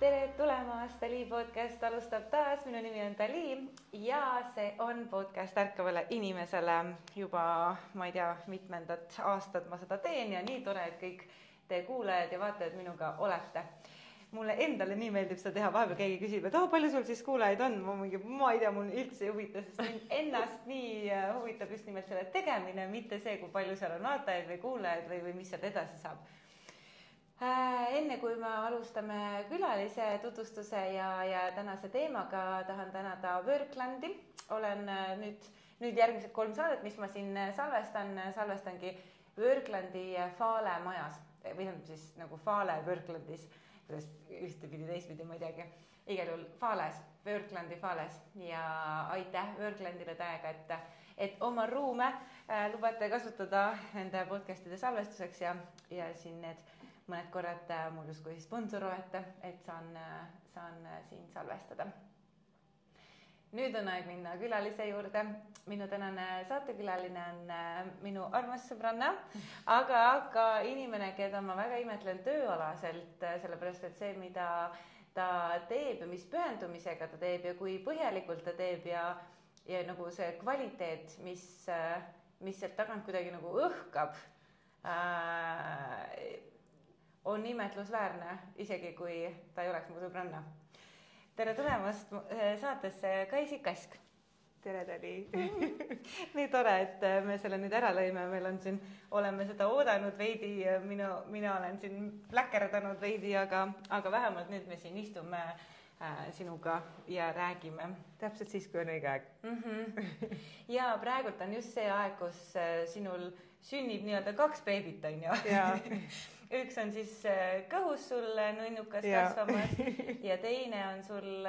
Tere tulemast, Dali podcast alustab taas, minu nimi on Dali ja see on podcast ärkavale inimesele juba, ma ei tea, mitmendat aastat ma seda teen ja nii tore, et kõik te kuulajad ja vaatajad minuga olete. Mulle endale nii meeldib seda teha, vahepeal keegi küsib, et palju sul siis kuulajaid on? Ma ei tea, mul üldse ei huvita, sest mind ennast nii huvitab just nimelt selle tegemine, mitte see, kui palju seal on vaatajaid või kuulajaid või mis sealt edasi saab. Enne kui me alustame külalise tutvustuse ja tänase teemaga, tahan tänada Worklandi. Olen nüüd järgmised 3 saadet, mis ma siin salvestangi Worklandi Fale majas või siis nagu Fale Worklandis, kuidas ühtepidi, teistpidi, ma ei teagi. Igal juhul Fales, Worklandi Fales ja aitäh Worklandile täiega, et oma ruume lubate kasutada nende podcastide salvestuseks ja siin need mõned korrad mul justkui sponsor olete, et saan siin salvestada. Nüüd on aeg minna külalise juurde. Minu tänane saatekülaline on minu armas sõbranna, aga ka inimene, keda ma väga imetlen tööalaselt, sellepärast et see, mida ta teeb ja mis pühendumisega ta teeb ja kui põhjalikult ta teeb ja nagu see kvaliteet, mis sealt tagant kuidagi nagu õhkab, on imetlusväärne, isegi kui ta ei oleks mu sõbranna. Tere tulemast saatesse Kaisi Kask. Tere, Dali. Nii tore, et me selle nüüd ära lõime. Meil on siin, oleme seda oodanud veidi, mina olen siin pläkerdanud veidi, aga vähemalt nüüd me siin istume sinuga ja räägime. Täpselt siis, kui on õige aeg. Ja praegult on just see aeg, kus sinul sünnib nii-öelda 2 beebit, on ju? Ja. Üks on siis kõhus sul nunnukas kasvamas ja teine on sul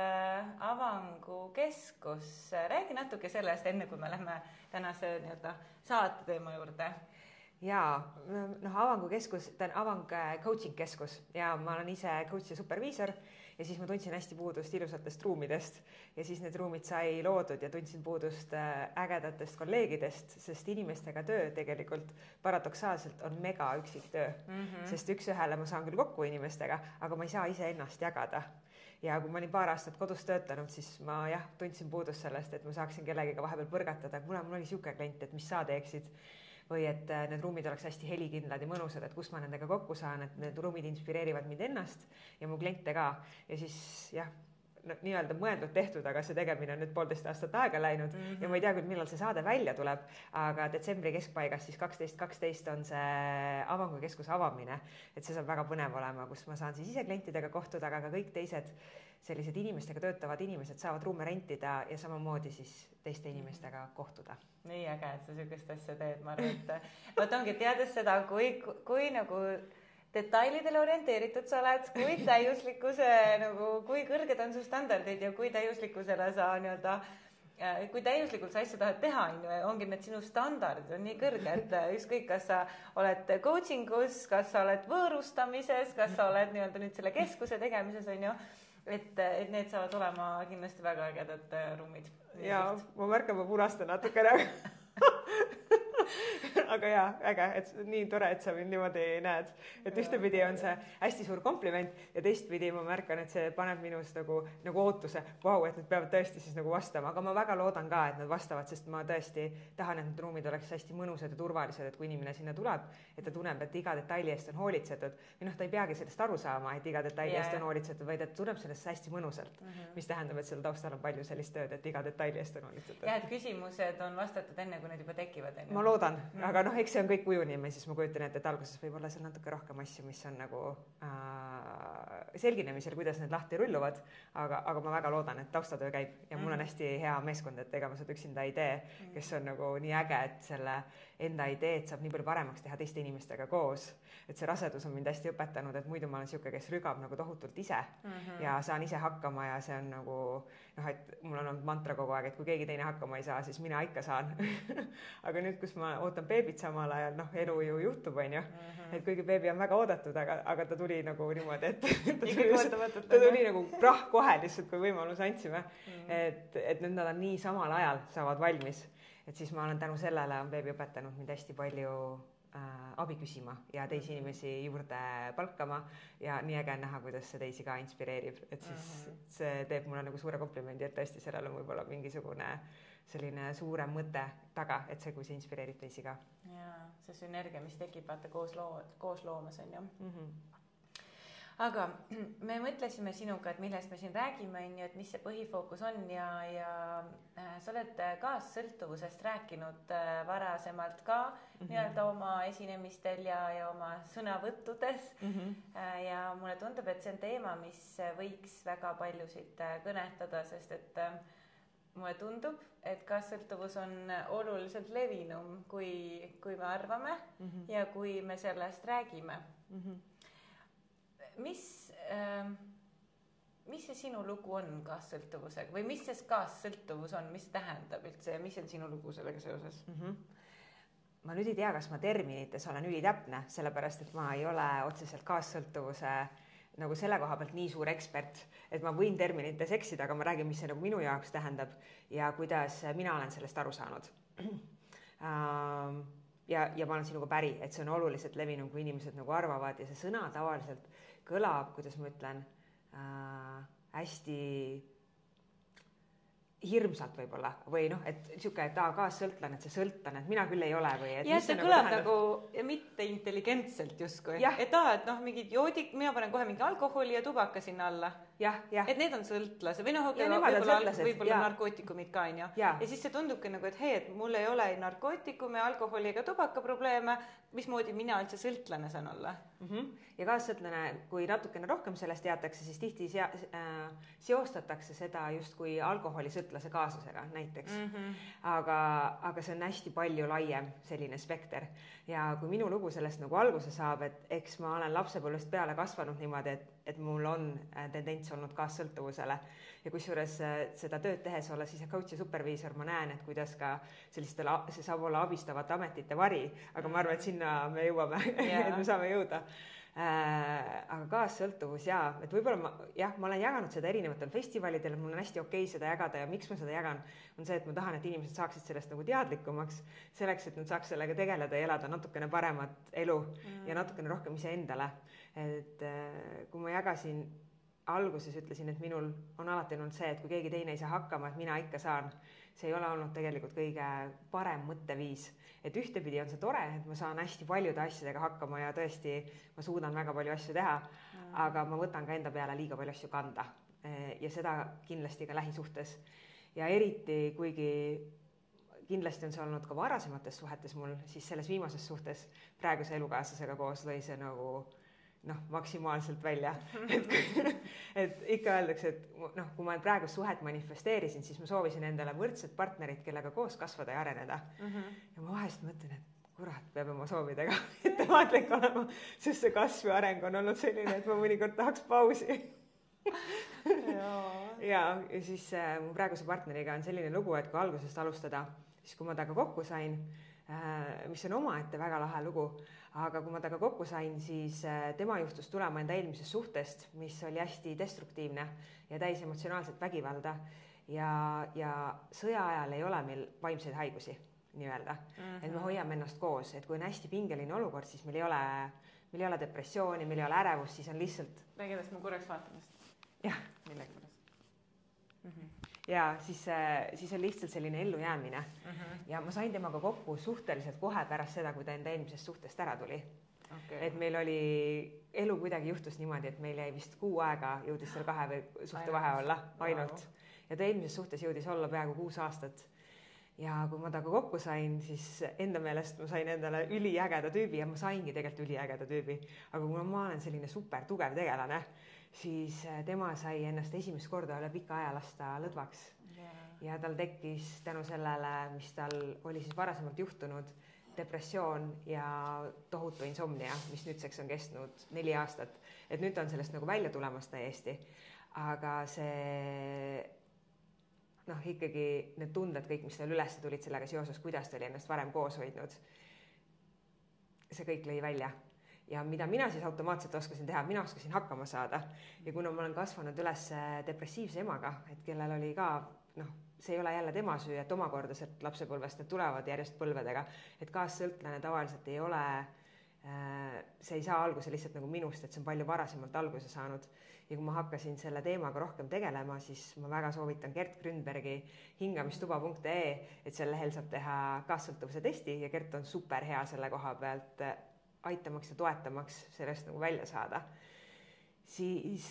avangukeskus. Räägi natuke sellest, enne kui me lähme tänase saate teema juurde. Jaa, avangukeskus, ta on Avang coaching keskus ja ma olen ise coach ja superviisor ja siis ma tundsin hästi puudust ilusatest ruumidest ja siis need ruumid sai loodud ja tundsin puudust ägedatest kolleegidest, sest inimestega töö tegelikult paradoksaalselt on mega üksik töö, sest üks-ühele ma saan küll kokku inimestega, aga ma ei saa ise ennast jagada. Ja kui ma olin 2 aastat kodus töötanud, siis ma tundsin puudust sellest, et ma saaksin kellegiga vahepeal põrgatada, et mul oli siuke klient, et mis sa teeksid või et need ruumid oleks hästi helikindlad ja mõnusad, et kus ma nendega kokku saan, et need ruumid inspireerivad mind ennast ja mu kliente ka. Ja siis nii-öelda mõeldud tehtud, aga see tegemine on nüüd 1,5 aastat aega läinud ja ma ei tea küll, millal see saade välja tuleb, aga detsembri keskpaigas siis 12.12 on see avangukeskuse avamine, et see saab väga põnev olema, kus ma saan siis ise klientidega kohtuda, aga ka kõik teised sellised inimestega töötavad inimesed saavad ruume rentida ja samamoodi siis teiste inimestega kohtuda. Nii äge, et sa sükest asja teed, ma arvan, et võt ongi teades seda, kui nagu detailidele orienteeritud sa oled, kui täiuslikkuse, kui kõrged on su standardid ja kui täiuslikkusele sa kui täiuslikult sa asja tahad teha, ongi need sinu standardid on nii kõrge, et ükskõik, kas sa oled coachingus, kas sa oled võõrustamises, kas sa oled nüüd selle keskuse tegemises, on ju, et need saavad olema kindlasti väga ägedad ruumid. Ja ma märkan, ma punastan natukene. Aga jaa, äge, et nii tore, et sa mind niimoodi näed. Et ühtepidi on see hästi suur kompliment ja teistpidi ma märkan, et see paneb minus nagu ootuse, et nad peavad tõesti siis vastama. Aga ma väga loodan ka, et nad vastavad, sest ma tõesti tahan, et need ruumid oleks hästi mõnusad ja turvalised, et kui inimene sinna tuleb, et ta tunneb, et iga detaili eest on hoolitsetud. Või ta ei peagi sellest aru saama, et iga detaili eest on hoolitsetud, vaid et tunneb sellest hästi mõnusalt, mis tähendab, et selle taustal on palju sellist tööd, et iga detaili eest on hoolitsetud. Ja, et küsimused on vastatud enne, kui need juba tekivad. Ma loodan, aga eks see on kõik ujunimi, siis ma kujutan ette, et alguses võib olla seal natuke rohkem asju, mis on selginemisel, kuidas need lahti rulluvad, aga ma väga loodan, et taustatöö käib ja mul on hästi hea meeskond, et ega ma seda üksinda ei tee, kes on nii äge, et selle enda ideed saab nii palju paremaks teha teiste inimestega koos, et see rasedus on mind hästi õpetanud, et muidu ma olen siuke, kes rügab tohutult ise ja saan ise hakkama ja see on et mul on olnud mantra kogu aeg, et kui keegi teine hakkama ei saa, siis mina ikka saan. Aga nüüd, kus ma ootan beebit samal ajal, elu ju juhtub, on ju, et kuigi beebi on väga oodatud, aga ta tuli niimoodi, et ta tuli kohe lihtsalt, kui võimalus andsime, et nüüd nad on nii samal ajal saavad valmis, et siis ma olen tänu sellele on beebi õpetanud mind hästi palju abi küsima ja teisi inimesi juurde palkama ja nii äge näha, kuidas see teisi ka inspireerib, et siis see teeb mulle nagu suure komplimendi, et tõesti sellel on võib-olla mingisugune selline suurem mõte taga, et see, kui see inspireerib teisi ka. Jaa, see sünergia, mis tekib vaata koos loomas on ju. Aga me mõtlesime sinuga, et millest me siin räägime, on ju, et mis see põhifookus on ja sa oled kaassõltuvusest rääkinud varasemalt ka nii-öelda oma esinemistel ja oma sõnavõttudes. Ja mulle tundub, et see on teema, mis võiks väga paljusid kõnetada, sest et mulle tundub, et kaassõltuvus on oluliselt levinum, kui me arvame ja kui me sellest räägime. Mis see sinu lugu on kaassõltuvusega või mis see kaassõltuvus on, mis tähendab üldse ja mis on sinu lugu sellega seoses? Ma nüüd ei tea, kas ma terminites olen ülitäpne, sellepärast, et ma ei ole otseselt kaassõltuvuse nagu selle koha pealt nii suur ekspert, et ma võin terminites eksida, aga ma räägin, mis see nagu minu jaoks tähendab ja kuidas mina olen sellest aru saanud. Ja ma olen sinuga päri, et see on oluliselt levinum, kui inimesed nagu arvavad ja see sõna tavaliselt kõlab, kuidas ma ütlen, hästi hirmsalt võib-olla või noh, et niisugune, et kaassõltlane, et see sõltlane, et mina küll ei ole või et ja see kõlab nagu mitte intelligentselt justkui, et noh, mingid joodik, mina panen kohe mingi alkoholi ja tubaka sinna alla. Et need on sõltlase või noh, võib-olla narkootikumid ka on ju. Ja siis see tundubki nagu, et hei, et mul ei ole narkootikume, alkoholi ega tubaka probleeme, mismoodi mina üldse sõltlane saan olla. Ja kaassõltlane, kui natukene rohkem sellest teatakse, siis tihti seostatakse seda just kui alkoholisõltlase kaasusega näiteks. Aga see on hästi palju laiem selline spekter. Ja kui minu lugu sellest nagu alguse saab, et eks ma olen lapsepõlvest peale kasvanud niimoodi, et mul on tendents olnud kaassõltuvusele ja kusjuures seda tööd tehes olla siis coach ja superviisor, ma näen, et kuidas ka sellistele, see saab olla abistavate ametite vari, aga ma arvan, et sinna me jõuame, et me saame jõuda. Aga kaassõltuvus et võib-olla ma olen jaganud seda erinevatel festivalidel, mul on hästi okei seda jagada ja miks ma seda jagan, on see, et ma tahan, et inimesed saaksid sellest nagu teadlikumaks, selleks, et nad saaks sellega tegeleda ja elada natukene paremat elu ja natukene rohkem iseendale. Et kui ma jagasin alguses, ütlesin, et minul on alati olnud see, et kui keegi teine ei saa hakkama, et mina ikka saan, see ei ole olnud tegelikult kõige parem mõtteviis. Et ühtepidi on see tore, et ma saan hästi paljude asjadega hakkama ja tõesti ma suudan väga palju asju teha, aga ma võtan ka enda peale liiga palju asju kanda ja seda kindlasti ka lähisuhtes. Ja eriti, kuigi kindlasti on see olnud ka varasemates suhetes mul, siis selles viimases suhtes praeguse elukaaslasega koos lõi see nagu maksimaalselt välja. Et ikka öeldakse, et kui ma praegu suhet manifesteerisin, siis ma soovisin endale võrdset partnerit, kellega koos kasvada ja areneda. Ja ma vahest mõtlen, et kurat, peab oma soovidega ettevaatlik olema, sest see kasv ja areng on olnud selline, et ma mõnikord tahaks pausi. Ja siis mu praeguse partneriga on selline lugu, et kui algusest alustada, siis kui ma temaga kokku sain, mis on omaette väga lahe lugu, aga kui ma temaga kokku sain, siis tema juhtus tulema enda eelmisest suhtest, mis oli hästi destruktiivne ja täis emotsionaalset vägivalda ja sõja ajal ei ole meil vaimseid haigusi, nii-öelda. Et me hoiame ennast koos, et kui on hästi pingeline olukord, siis meil ei ole depressiooni, meil ei ole ärevust, siis on lihtsalt... Räägidest ma korraks vaatamast. Jah, millegi pärast. Ja siis on lihtsalt selline ellujäämine. Ja ma sain temaga kokku suhteliselt kohe pärast seda, kui ta enda eelmisest suhtest ära tuli. Et meil oli, elu kuidagi juhtus niimoodi, et meil jäi vist 6 aega jõudis seal 2 või suhte vahe olla ainult. Ja ta eelmises suhtes jõudis olla peaaegu 6 aastat. Ja kui ma temaga kokku sain, siis enda meelest ma sain endale üliägeda tüübi ja ma saingi tegelikult üliägeda tüübi. Aga kuna ma olen selline super tugev tegelane, siis tema sai ennast esimest korda üle pika aja lasta lõdvaks. Ja tal tekkis tänu sellele, mis tal oli siis varasemalt juhtunud, depressioon ja tohutu insomnia, mis nüüdseks on kestnud 4 aastat. Et nüüd on sellest nagu välja tulemas täiesti. Aga see, ikkagi need tunded kõik, mis tal üles tulid sellega seoses, kuidas ta oli ennast varem koos hoidnud, see kõik lõi välja. Ja mida mina siis automaatselt oskasin teha, mina oskasin hakkama saada. Ja kuna ma olen kasvanud üles depressiivse emaga, et kellel oli ka noh, see ei ole jälle tema süü, et omakorda sealt lapsepõlvest need tulevad järjest põlvedega, et kaassõltlane tavaliselt ei ole, see ei saa alguse lihtsalt nagu minust, et see on palju varasemalt alguse saanud. Ja kui ma hakkasin selle teemaga rohkem tegelema, siis ma väga soovitan Gert Grünbergi hingamistuba.ee, et seal lehel saab teha kaassõltuvuse testi ja Gert on super hea selle koha pealt aitamaks ja toetamaks sellest nagu välja saada. Siis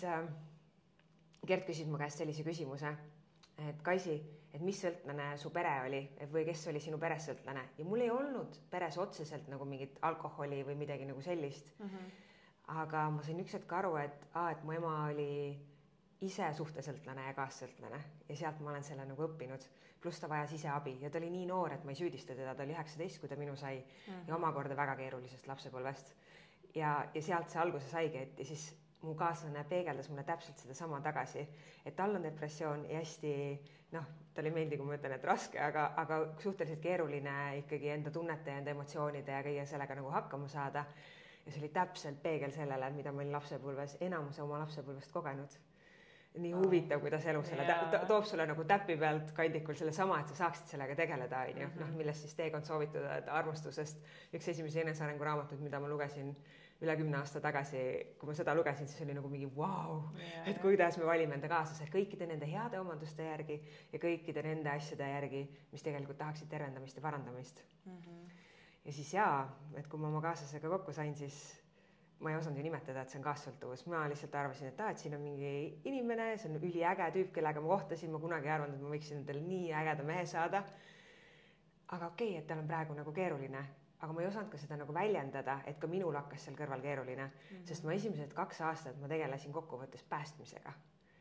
Gert küsis mu käest sellise küsimuse, et Kaisi, et mis sõltlane su pere oli või kes oli sinu peres sõltlane ja mul ei olnud peres otseselt nagu mingit alkoholi või midagi nagu sellist. Aga ma sain üks hetk aru, et mu ema oli ise suhtesõltlane ja kaassõltlane ja sealt ma olen selle nagu õppinud. Pluss ta vajas ise abi ja ta oli nii noor, et ma ei süüdista teda, ta oli 19, kui ta minu sai ja omakorda väga keerulisest lapsepõlvest. Ja sealt see alguse saigi, et ja siis mu kaaslane peegeldas mulle täpselt seda sama tagasi, et tal on depressioon ja hästi, noh, talle ei meeldi, kui ma ütlen, et raske, aga suhteliselt keeruline ikkagi enda tunnete ja enda emotsioonide ja kõige sellega nagu hakkama saada. Ja see oli täpselt peegel sellele, mida ma olin lapsepõlves, enamuse oma lapsepõlvest kogenud. Nii huvitav, kuidas elu selle toob sulle nagu täppi pealt kandikul selle sama, et sa saaksid sellega tegeleda, millest siis teekond soovitada, et armastusest. Üks esimese enesearengu raamatut, mida ma lugesin üle 10 aasta tagasi, kui ma seda lugesin, siis oli nagu mingi vau, et kuidas me valime enda kaaslase kõikide nende heade omaduste järgi ja kõikide nende asjade järgi, mis tegelikult tahaksid tervendamist ja parandamist. Ja siis et kui ma oma kaaslasega kokku sain, siis ma ei osanud ju nimetada, et see on kaassõltuvus. Ma lihtsalt arvasin, et siin on mingi inimene, see on üliäge tüüp, kellega ma kohtasin, ma kunagi ei arvanud, et ma võiksin endale nii ägeda mehe saada. Aga okei, et tal on praegu nagu keeruline, aga ma ei osanud ka seda nagu väljendada, et ka minul hakkas seal kõrval keeruline, sest ma esimesed 2 aastat ma tegelesin kokkuvõttes päästmisega.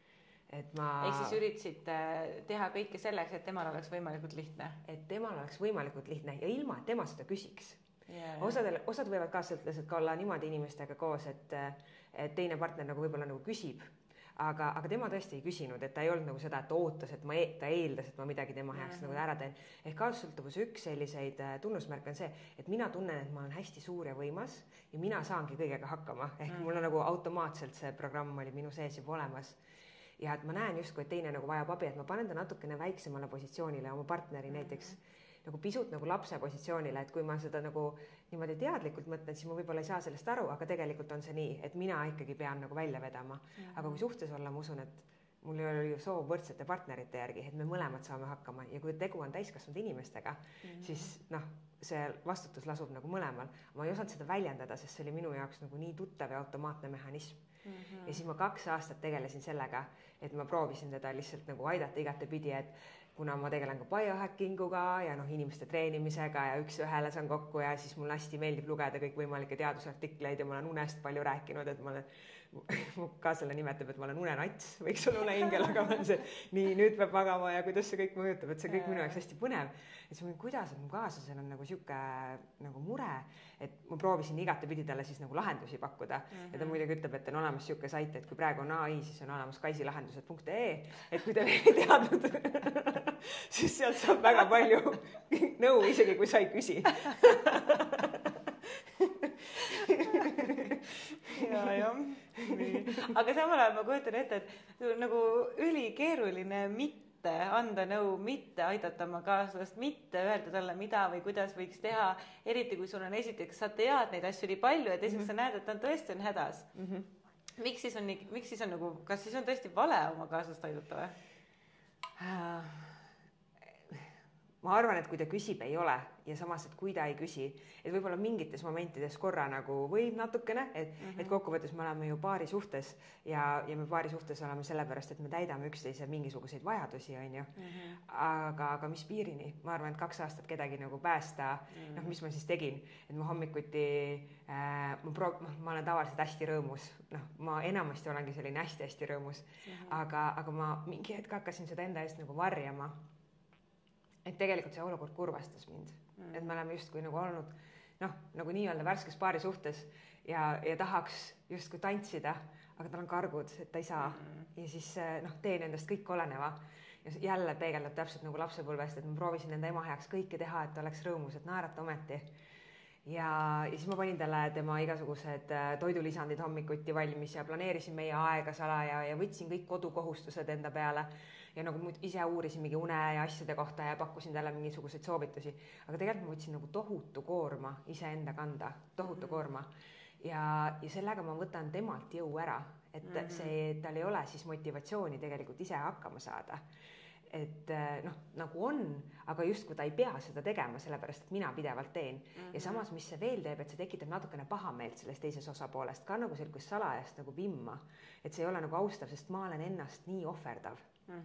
Ehk siis üritasid teha kõike selleks, et temal oleks võimalikult lihtne. Et temal oleks võimalikult lihtne ja ilma, et tema seda küsiks. Osad võivad kaassõltlased ka olla niimoodi inimestega koos, et teine partner nagu võib-olla nagu küsib, aga tema tõesti ei küsinud, et ta ei olnud nagu seda, et ootas, et ta eeldas, et ma midagi tema heaks nagu ära teen. Ehk kaassõltuvuse üks selliseid tunnusmärke on see, et mina tunnen, et ma olen hästi suur ja võimas ja mina saangi kõigega hakkama. Ehk mul on nagu automaatselt see programm oli minu sees juba olemas. Ja et ma näen justkui, et teine nagu vajab abi, et ma panen ta natukene väiksemale positsioonile oma partneri näiteks nagu pisut nagu lapse positsioonile, et kui ma seda nagu niimoodi teadlikult mõtlen, siis ma võib-olla ei saa sellest aru, aga tegelikult on see nii, et mina ikkagi pean nagu välja vedama. Aga kui suhtes olla, ma usun, et mul ei ole ju soov võrdsete partnerite järgi, et me mõlemad saame hakkama ja kui tegu on täiskasvanud inimestega, siis see vastutus lasub nagu mõlemal. Ma ei osanud seda väljendada, sest see oli minu jaoks nagu nii tuttav ja automaatne mehhanism. Ja siis ma 2 aastat tegelesin sellega, et ma proovisin teda lihtsalt nagu aidata igatepidi, et kuna ma tegelen ka biohackinguga ja inimeste treenimisega ja üks ühele saan kokku ja siis mulle hästi meeldib lugeda kõik võimalikke teadusartikleid ja ma olen unest palju rääkinud, et ma olen, mu kaaslane nimetab, et ma olen unenats, võiks olla uneingel, aga ma olen see, nii nüüd peab magama ja kuidas see kõik mõjutab, et see kõik minu jaoks hästi põnev. Et see, kuidas mu kaaslasel on nagu siuke nagu mure, et ma proovisin igatepidi talle siis nagu lahendusi pakkuda ja ta muidugi ütleb, et on olemas siuke sait, et kui praegu on AI, siis on olemas kaisilahendused.ee, et kui te veel ei teadnud, siis sealt saab väga palju nõu, isegi kui sa ei küsi. Ja. Aga samal ajal ma kujutan ette, et nagu ülikeeruline mitte anda nõu, mitte aidata oma kaaslast, mitte öelda talle, mida või kuidas võiks teha, eriti kui sul on esiteks, sa tead neid asju nii palju, et esiteks sa näed, et ta tõesti on hädas. Miks siis on nagu, kas siis on tõesti vale oma kaaslast aidata või? Ma arvan, et kui ta küsib, ei ole ja samas, et kui ta ei küsi, et võib-olla mingites momentides korra nagu võib natukene, et kokkuvõttes me oleme ju paari suhtes ja me paari suhtes oleme sellepärast, et me täidame üksteise mingisuguseid vajadusi, on ju. Aga mis piirini? Ma arvan, et 2 aastat kedagi nagu päästa, mis ma siis tegin, et ma hommikuti, ma olen tavaliselt hästi rõõmus, ma enamasti olengi selline hästi rõõmus, aga ma mingi hetk hakkasin seda enda eest nagu varjama. Et tegelikult see olukord kurvastas mind, et me oleme justkui nagu olnud nagu nii-öelda värskes paari suhtes ja tahaks justkui tantsida, aga tal on kargud, et ta ei saa ja siis teen endast kõik oleneva ja jälle peegeldab täpselt nagu lapsepõlvest, et ma proovisin enda ema heaks kõike teha, et ta oleks rõõmus, et naerata ometi ja siis ma panin talle tema igasugused toidulisandid hommikuti valmis ja planeerisin meie aega salaja ja võtsin kõik kodukohustused enda peale ja nagu ise uurisin mingi une ja asjade kohta ja pakkusin talle mingisuguseid soovitusi, aga tegelikult ma võtsin nagu tohutu koorma iseenda kanda, tohutu koorma ja sellega ma võtan temalt jõu ära, et see, tal ei ole siis motivatsiooni tegelikult ise hakkama saada. Et noh, nagu on, aga justkui ta ei pea seda tegema, sellepärast et mina pidevalt teen. Ja samas, mis see veel teeb, et see tekitab natukene pahameelt sellest teises osapoolest, ka nagu sellist salajast nagu vimma, et see ei ole nagu austav, sest ma olen ennast nii ohverdav.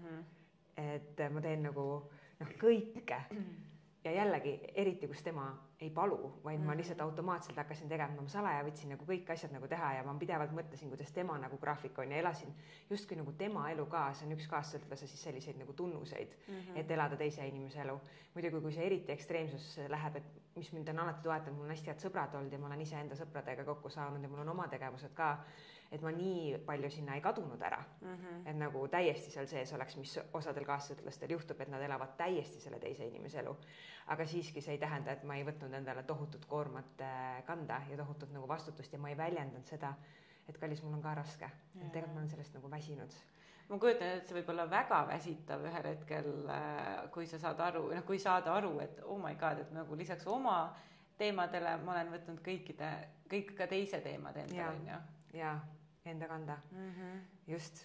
Et ma teen nagu kõike ja jällegi, eriti kus tema ei palu, vaid ma lihtsalt automaatselt hakkasin tegema, ma salaja võtsin nagu kõik asjad nagu teha ja ma pidevalt mõtlesin, kuidas tema nagu graafik on ja elasin justkui nagu tema elu ka, see on üks kaassõltlase siis selliseid nagu tunnuseid, et elada teise inimese elu. Muidugi, kui see eriti ekstreemsus läheb, et mis mind on alati toetanud, mul on hästi head sõbrad olnud ja ma olen ise enda sõpradega kokku saanud ja mul on oma tegevused ka, et ma nii palju sinna ei kadunud ära, et nagu täiesti seal sees oleks, mis osadel kaassõltlastel juhtub, et nad elavad täiesti selle teise inimese elu. Aga siiski see ei tähenda, et ma ei võtnud endale tohutut koormat kanda ja tohutut nagu vastutust ja ma ei väljendanud seda, et kallis, mul on ka raske. Tegelikult ma olen sellest nagu väsinud. Ma kujutan, et see võib olla väga väsitav ühel hetkel, kui sa saad aru, kui saada aru, et oh my god, et nagu lisaks oma teemadele ma olen võtnud kõik ka teise teemad enda, on ju? Ja, enda kanda. Just.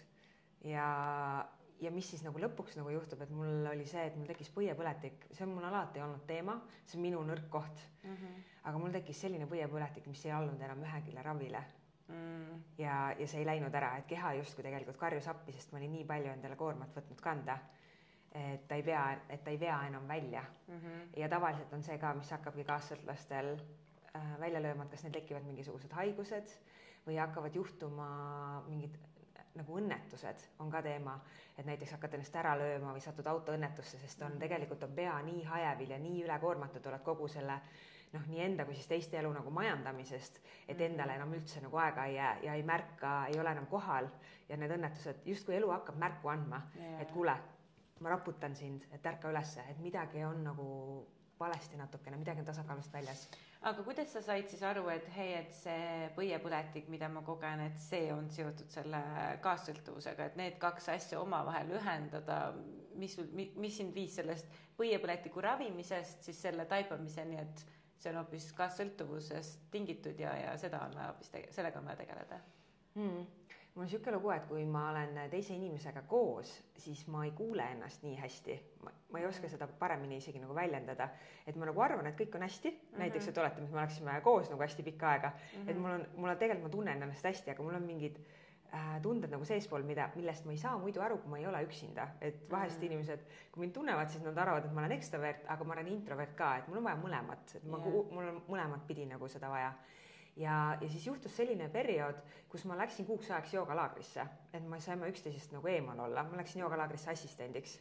Ja mis siis nagu lõpuks nagu juhtub, et mul oli see, et mul tekkis põiepõletik, see on mul alati olnud teema, see on minu nõrk koht, aga mul tekkis selline põiepõletik, mis ei olnud enam ühegile ravile ja see ei läinud ära, et keha justkui tegelikult karjus appi, sest ma olin nii palju endale koormat võtnud kanda, et ta ei vea enam välja ja tavaliselt on see ka, mis hakkabki kaassõltlastel välja lööma, kas neil tekivad mingisugused haigused või hakkavad juhtuma mingid nagu õnnetused on ka teema, et näiteks hakkad ennast ära lööma või satud autoõnnetusse, sest tegelikult on pea nii hajevil ja nii ülekoormatud oled kogu selle nii enda kui siis teiste elu nagu majandamisest, et endale enam üldse nagu aega ei jää ja ei märka, ei ole enam kohal ja need õnnetused, justkui elu hakkab märku andma, et kuule, ma raputan sind, et ärka ülesse, et midagi on nagu valesti natukene, midagi on tasakaalust väljas. Aga kuidas sa said siis aru, et hei, et see põiepõletik, mida ma kogen, et see on seotud selle kaassõltuvusega, et need kaks asja omavahel ühendada, mis sind viis sellest põiepõletiku ravimisest siis selle taipamiseni, et see on hoopis kaassõltuvusest tingitud ja seda on hoopis sellega on vaja tegeleda? Mul on niisugune lugu, et kui ma olen teise inimesega koos, siis ma ei kuule ennast nii hästi. Ma ei oska seda paremini isegi nagu väljendada. Et ma nagu arvan, et kõik on hästi. Näiteks, et oletame, et me oleksime koos nagu hästi pikka aega. Et mul tegelikult ma tunnen ennast hästi, aga mul on mingid tunded nagu seespool, millest ma ei saa muidu aru, kui ma ei ole üksinda. Et vahest inimesed, kui mind tunnevad, siis nad arvavad, et ma olen ekstrovert, aga ma olen introvert ka. Et mul on vaja mõlemat. Et mul on mõlemat pidi nagu seda vaja. Ja siis juhtus selline periood, kus ma läksin kuuks ajaks joogalaagrisse, et ma saime üksteisest nagu eemal olla. Ma läksin joogalaagrisse assistendiks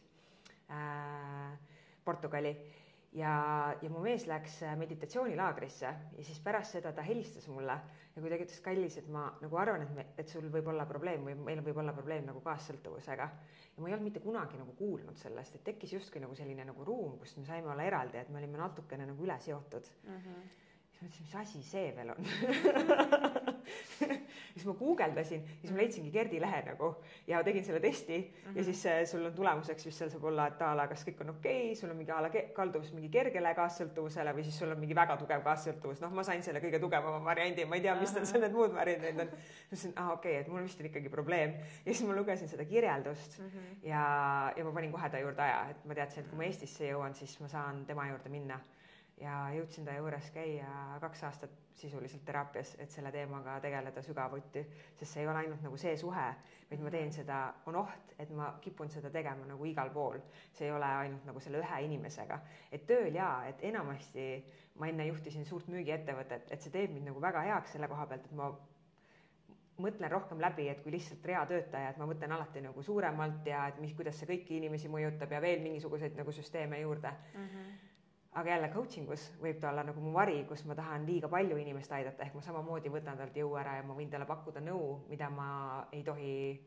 Portugali ja mu mees läks meditatsioonilaagrisse ja siis pärast seda ta helistas mulle ja kui ta ütles, kallis, et ma nagu arvan, et sul võib olla probleem või meil võib olla probleem nagu kaassõltuvusega ja ma ei olnud mitte kunagi nagu kuulnud sellest, et tekkis justkui nagu selline nagu ruum, kus me saime olla eraldi, et me olime natukene nagu üle seotud. Siis ma ütlesin, mis asi see veel on? Siis ma guugeldasin, siis ma leidsingi Gerdi lehe nagu ja tegin selle testi ja siis sul on tulemuseks, mis seal saab olla, et ala, kas kõik on okei, sul on mingi ala kalduvus mingi kergele kaassõltuvusele või siis sul on mingi väga tugev kaassõltuvus. Ma sain selle kõige tugevama variandi, ma ei tea, mis need muud variandid on. Ma ütlesin, okei, et mul vist on ikkagi probleem. Ja siis ma lugesin seda kirjeldust ja ma panin kohe ta juurde aja, et ma teadsin, et kui ma Eestisse jõuan, siis ma saan tema juurde minna. Ja jõudsin ta juures käia 2 aastat sisuliselt teraapias, et selle teemaga tegeleda sügavuti, sest see ei ole ainult nagu see suhe, vaid ma teen seda, on oht, et ma kipun seda tegema nagu igal pool. See ei ole ainult nagu selle ühe inimesega. Et tööl et enamasti ma enne juhtisin suurt müügiettevõtet, et see teeb mind nagu väga heaks selle koha pealt, et ma mõtlen rohkem läbi, et kui lihtsalt reatöötaja, et ma mõtlen alati nagu suuremalt ja et kuidas see kõiki inimesi mõjutab ja veel mingisuguseid nagu süsteeme juurde. Aga jälle coachingus võib ta olla nagu mu vari, kus ma tahan liiga palju inimest aidata, ehk ma samamoodi võtan talt jõu ära ja ma võin talle pakkuda nõu, mida ma ei tohi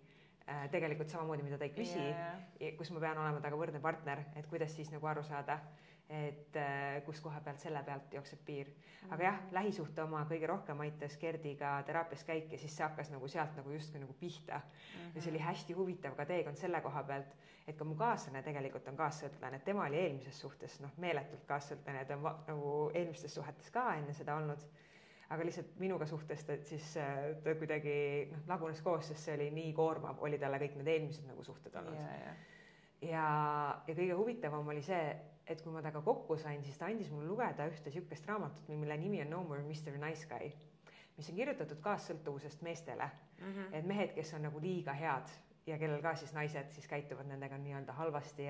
tegelikult samamoodi, mida ta ei küsi, kus ma pean olema temaga võrdne partner, et kuidas siis nagu aru saada, et kus koha pealt selle pealt jookseb piir. Aga jah, lähisuhte oma kõige rohkem aitas Gerdiga teraapias käik ja siis see hakkas nagu sealt nagu justkui nagu pihta. Ja see oli hästi huvitav ka teekond selle koha pealt, et ka mu kaaslane tegelikult on kaassõltlane, et tema oli eelmises suhtes, meeletult kaassõltlane, ta on nagu eelmistes suhetes ka enne seda olnud. Aga lihtsalt minuga suhtest, et siis ta kuidagi lagunes koos, sest see oli nii koormav, oli talle kõik need eelmised nagu suhted olnud. Ja kõige huvitavam oli see, et kui ma temaga kokku sain, siis ta andis mulle lugeda ühte sihukest raamatut, mille nimi on No More Mr. Nice Guy, mis on kirjutatud kaassõltuvusest meestele. Et mehed, kes on nagu liiga head ja kellel ka siis naised siis käituvad nendega nii-öelda halvasti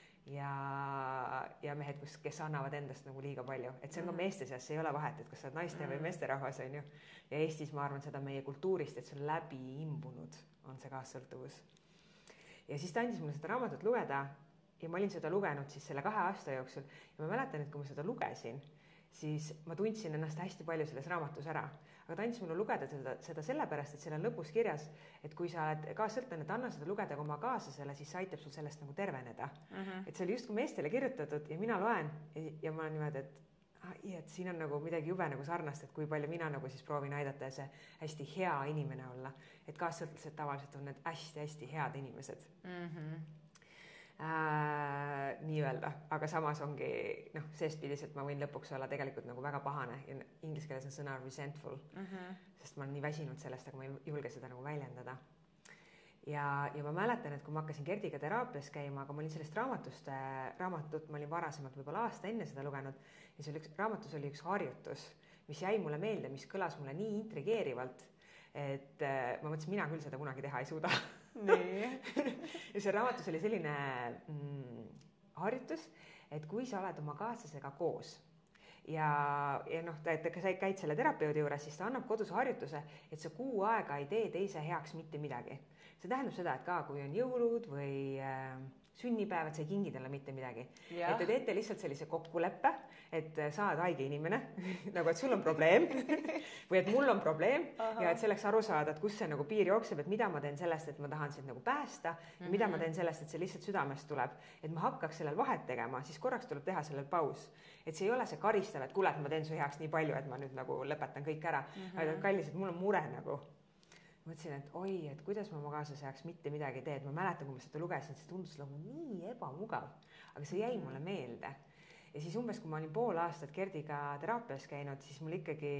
ja mehed, kes annavad endast nagu liiga palju, et see on ka meeste seas, ei ole vahet, et kas sa oled naiste või meesterahvas, on ju. Ja Eestis ma arvan seda meie kultuurist, et see on läbi imbunud, on see kaassõltuvus. Ja siis ta andis mulle seda raamatut lugeda ja ma olin seda lugenud siis selle 2 aasta jooksul ja ma mäletan, et kui ma seda lugesin, siis ma tundsin ennast hästi palju selles raamatus ära. Aga ta andis mulle lugeda seda sellepärast, et seal on lõpus kirjas, et kui sa oled kaassõltlane, et anna seda lugeda ka oma kaaslasele, siis see aitab sul sellest nagu terveneda. Et see oli justkui meestele kirjutatud ja mina loen ja ma olen niimoodi, et siin on nagu midagi jube nagu sarnast, et kui palju mina nagu siis proovin aidata ja see hästi hea inimene olla. Et kaassõltlased tavaliselt on need hästi-hästi head inimesed. Nii-öelda, aga samas ongi seestpidiselt ma võin lõpuks olla tegelikult nagu väga pahane ja inglise keeles on sõna resentful, sest ma olen nii väsinud sellest, aga ma ei julge seda nagu väljendada. Ja ma mäletan, et kui ma hakkasin Gerdiga teraapias käima, aga ma olin sellest raamatut, ma olin varasemalt võib-olla aasta enne seda lugenud ja see raamatus oli üks harjutus, mis jäi mulle meelde, mis kõlas mulle nii intrigeerivalt, et ma mõtlesin, mina küll seda kunagi teha ei suuda. Nii. Ja see raamatus oli selline harjutus, et kui sa oled oma kaaslasega koos ja sa käid selle terapeudi juures, siis ta annab kodus harjutuse, et sa 6 aega ei tee teise heaks mitte midagi. See tähendab seda, et ka kui on jõulud või sünnipäev, et sa ei kingi talle mitte midagi. Et te teete lihtsalt sellise kokkuleppe, et sa oled haige inimene, nagu et sul on probleem või et mul on probleem ja et selleks aru saada, et kus see nagu piir jookseb, et mida ma teen sellest, et ma tahan sind nagu päästa ja mida ma teen sellest, et see lihtsalt südamest tuleb, et ma hakkaks sellel vahet tegema, siis korraks tuleb teha sellel paus. Et see ei ole see karistav, et kuule, et ma teen su heaks nii palju, et ma nüüd nagu lõpetan kõik ära, vaid et kallis, et mul on mure nagu. Mõtlesin, et oi, et kuidas ma oma kaaslase jaoks mitte midagi teed. Ma mäletan, kui ma seda lugesin, see tundus nagu nii ebamugav, aga see jäi mulle meelde. Ja siis umbes, kui ma olin pool aastat Gerdiga teraapias käinud, siis mul ikkagi,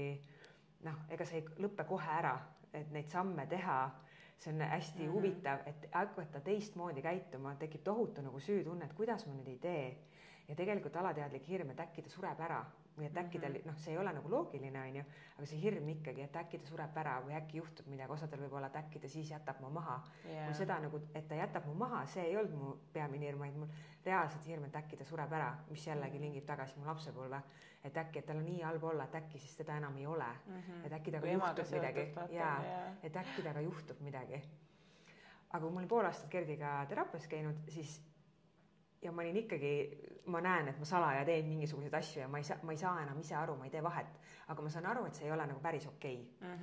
ega see ei lõppe kohe ära, et neid samme teha, see on hästi huvitav, et hakata teistmoodi käituma, tekib tohutu nagu süütunne, et kuidas ma nüüd ei tee. Ja tegelikult alateadlik hirm, et äkki ta sureb ära või et äkki ta, see ei ole nagu loogiline, on ju, aga see hirm ikkagi, et äkki ta sureb ära või äkki juhtub midagi, osadel võib olla, et äkki ta siis jätab mu maha. Mul seda nagu, et ta jätab mu maha, see ei olnud mu peamine hirm, vaid mul reaalselt hirm, et äkki ta sureb ära, mis jällegi lingib tagasi mu lapsepõlve, et äkki, et tal on nii halb olla, et äkki siis teda enam ei ole, et äkki ta ka juhtub midagi et äkki ta ka juhtub midagi. Aga kui ma olin pool aastat Gerdiga teraapias käinud, siis ja ma olin ikkagi, ma näen, et ma salaja teen mingisuguseid asju ja ma ei saa enam ise aru, ma ei tee vahet, aga ma saan aru, et see ei ole nagu päris okei.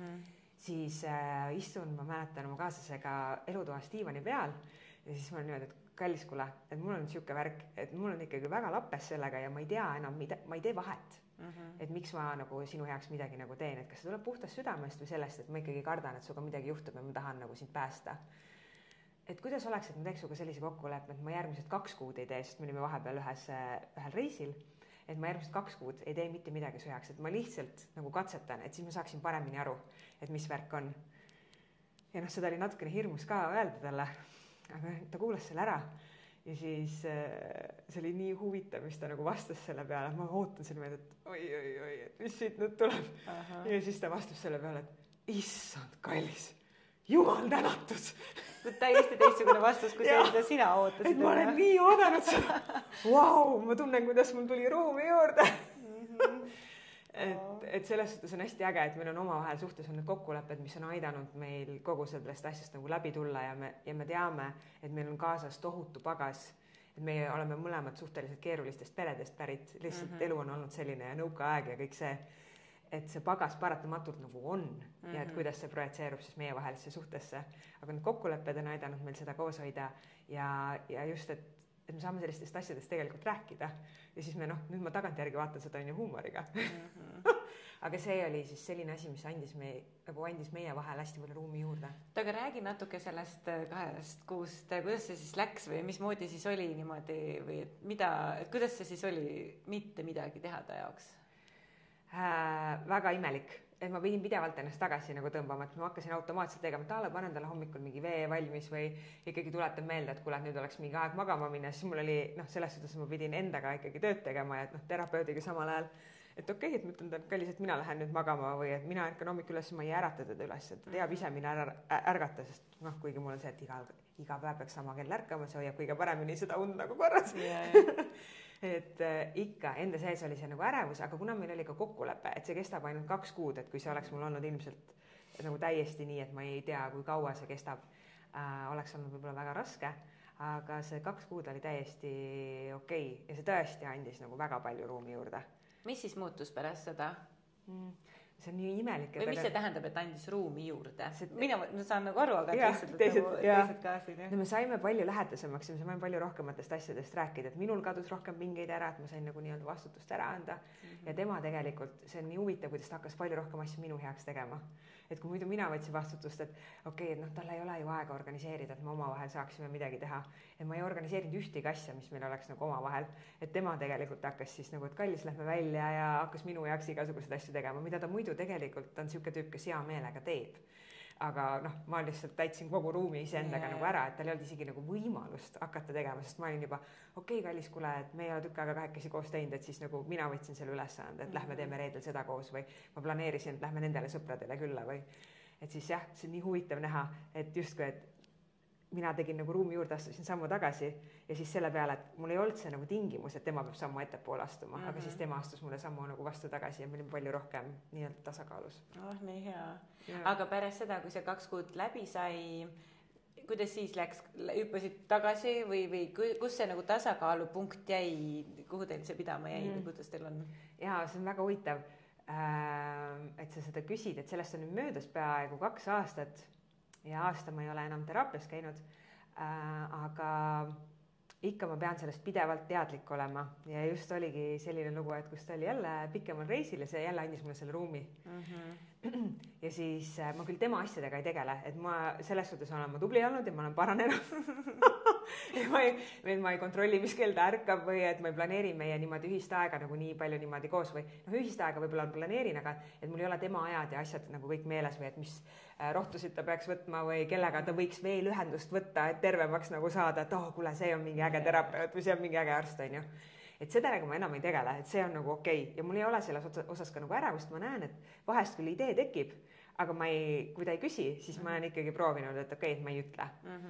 Siis istun, ma mäletan oma kaaslasega elutoas diivani peal ja siis ma olen niimoodi, et kallis kuule, et mul on siuke värk, et mul on ikkagi väga lappes sellega ja ma ei tea enam, ma ei tee vahet. Et miks ma nagu sinu heaks midagi nagu teen, et kas see tuleb puhtast südamest või sellest, et ma ikkagi kardan, et suga midagi juhtub ja ma tahan nagu sind päästa. Et kuidas oleks, et ma teeks suga sellise kokkuleppe, et ma järgmised 2 kuud ei tee, sest me olime vahepeal ühel reisil, et ma järgmised 2 kuud ei tee mitte midagi su heaks, et ma lihtsalt nagu katsetan, et siis ma saaksin paremini aru, et mis värk on. Ja seda oli natukene hirmus ka öelda talle, aga ta kuulas selle ära ja siis see oli nii huvitav, mis ta nagu vastas selle peale, ma ootan selle meelde, et oi, et mis siit nüüd tuleb. Ja siis ta vastas selle peale, et issand kallis, jumal tänatud. Täiesti teistsugune vastus, kui see, mida sina ootasid. Et ma olen nii oodanud seda. Vau, ma tunnen, kuidas mul tuli ruumi juurde. Et selles suhtes on hästi äge, et meil on omavahel suhtes on need kokkulepped, mis on aidanud meil kogu sellest asjast nagu läbi tulla ja me teame, et meil on kaasas tohutu pagas, et meie oleme mõlemad suhteliselt keerulistest peredest pärit, lihtsalt elu on olnud selline ja nõukaaeg ja kõik see, et see pagas paratamatult nagu on ja et kuidas see projitseerub siis meie vahelisse suhtesse. Aga need kokkulepped on aidanud meil seda koos hoida ja just, et me saame sellistest asjadest tegelikult rääkida ja siis me nüüd ma tagantjärgi vaatan seda on ju huumoriga. Aga see oli siis selline asi, mis andis meie vahel hästi palju ruumi juurde. Aga räägi natuke sellest 2 kuust, kuidas see siis läks või mismoodi siis oli niimoodi või kuidas see siis oli mitte midagi teha ta jaoks? Väga imelik, et ma pidin pidevalt ennast tagasi nagu tõmbama, et ma hakkasin automaatselt tegema, et panen talle hommikul mingi vee valmis või ikkagi tuletan meelde, et kuule, nüüd oleks mingi aeg magama minna, siis mul oli selles suhtes, ma pidin endaga ikkagi tööd tegema ja terapeudiga samal ajal, et okei, et ma ütlen talle kallis, et mina lähen nüüd magama või et mina ärkan hommikul üles, ma ei ärata teda üles, et ta teab ise minna ärgata, sest kuigi mul on see, et iga päev peaks sama kell ärkama, see hoiab kõige paremini seda und nagu korras. Et ikka enda sees oli see nagu ärevus, aga kuna meil oli ka kokkulepe, et see kestab ainult 2 kuud, et kui see oleks mul olnud ilmselt nagu täiesti nii, et ma ei tea, kui kaua see kestab, oleks olnud võib-olla väga raske, aga see 2 kuud oli täiesti okei ja see tõesti andis nagu väga palju ruumi juurde. Mis siis muutus pärast seda? See on nii imelik. Või mis see tähendab, et andis ruumi juurde? Mina saan nagu aru, aga teised ka siin. No me saime palju lähedasemaks ja me saime palju rohkematest asjadest rääkida, et minul kadus rohkem mingeid ära, et ma sain nagu nii-öelda vastutust ära anda ja tema tegelikult, see on nii huvitav, kuidas ta hakkas palju rohkem asju minu heaks tegema. Et kui muidu mina võtsin vastutust, et okei, et tal ei ole ju aega organiseerida, et me omavahel saaksime midagi teha. Et ma ei organiseerinud ühtegi asja, mis meil oleks nagu omavahel. Et tema tegelikult hakkas siis nagu, et kallis, lähme välja ja hakkas minu jaoks igasuguseid asju tegema, mida ta muidu tegelikult on siuke tüüp, kes hea meelega teeb. Aga ma lihtsalt täitsin kogu ruumi iseendaga nagu ära, et tal ei olnud isegi nagu võimalust hakata tegema, sest ma olin juba okei, kallis, kuule, et me ei ole tükk aega 2 koos teinud, et siis nagu mina võtsin selle ülesande, et lähme teeme reedel seda koos või ma planeerisin, et lähme nendele sõpradele külla või et siis jah, see on nii huvitav näha, et justkui, et mina tegin nagu ruumi juurde, astusin sammu tagasi ja siis selle peale, et mul ei olnud see nagu tingimus, et tema peab sammu ettepoole astuma, aga siis tema astus mulle sammu nagu vastu tagasi ja me olime palju rohkem nii-öelda tasakaalus. Nii hea. Aga pärast seda, kui see 2 kuud läbi sai, kuidas siis läks, hüppasid tagasi või kus see nagu tasakaalupunkt jäi, kuhu teil see pidama jäi või kuidas teil on? Jaa, see on väga huvitav, et sa seda küsid, et sellest on nüüd möödas peaaegu 2 aastat ja aasta ma ei ole enam teraapias käinud, aga ikka ma pean sellest pidevalt teadlik olema ja just oligi selline lugu, et kus ta oli jälle pikemal reisil ja see jälle andis mulle selle ruumi. Ja siis ma küll tema asjadega ei tegele, et ma selles suhtes olen ma tubli olnud ja ma olen paranenud. ma ei kontrolli, mis kell ta ärkab või et ma ei planeeri meie niimoodi ühist aega nagu nii palju niimoodi koos või ühist aega võib-olla planeerin, aga et mul ei ole tema ajad ja asjad nagu kõik meeles või et mis rohtusid ta peaks võtma või kellega ta võiks veel ühendust võtta, et tervemaks nagu saada, et kuule, see on mingi äge terapeut või see on mingi äge arst, on ju. Et sellega ma enam ei tegele, et see on nagu okei. Ja mul ei ole selles osas ka nagu ärevust, ma näen, et vahest küll idee tekib, aga kui ta ei küsi, siis ma olen ikkagi proovinud, et okei, et ma ei ütle.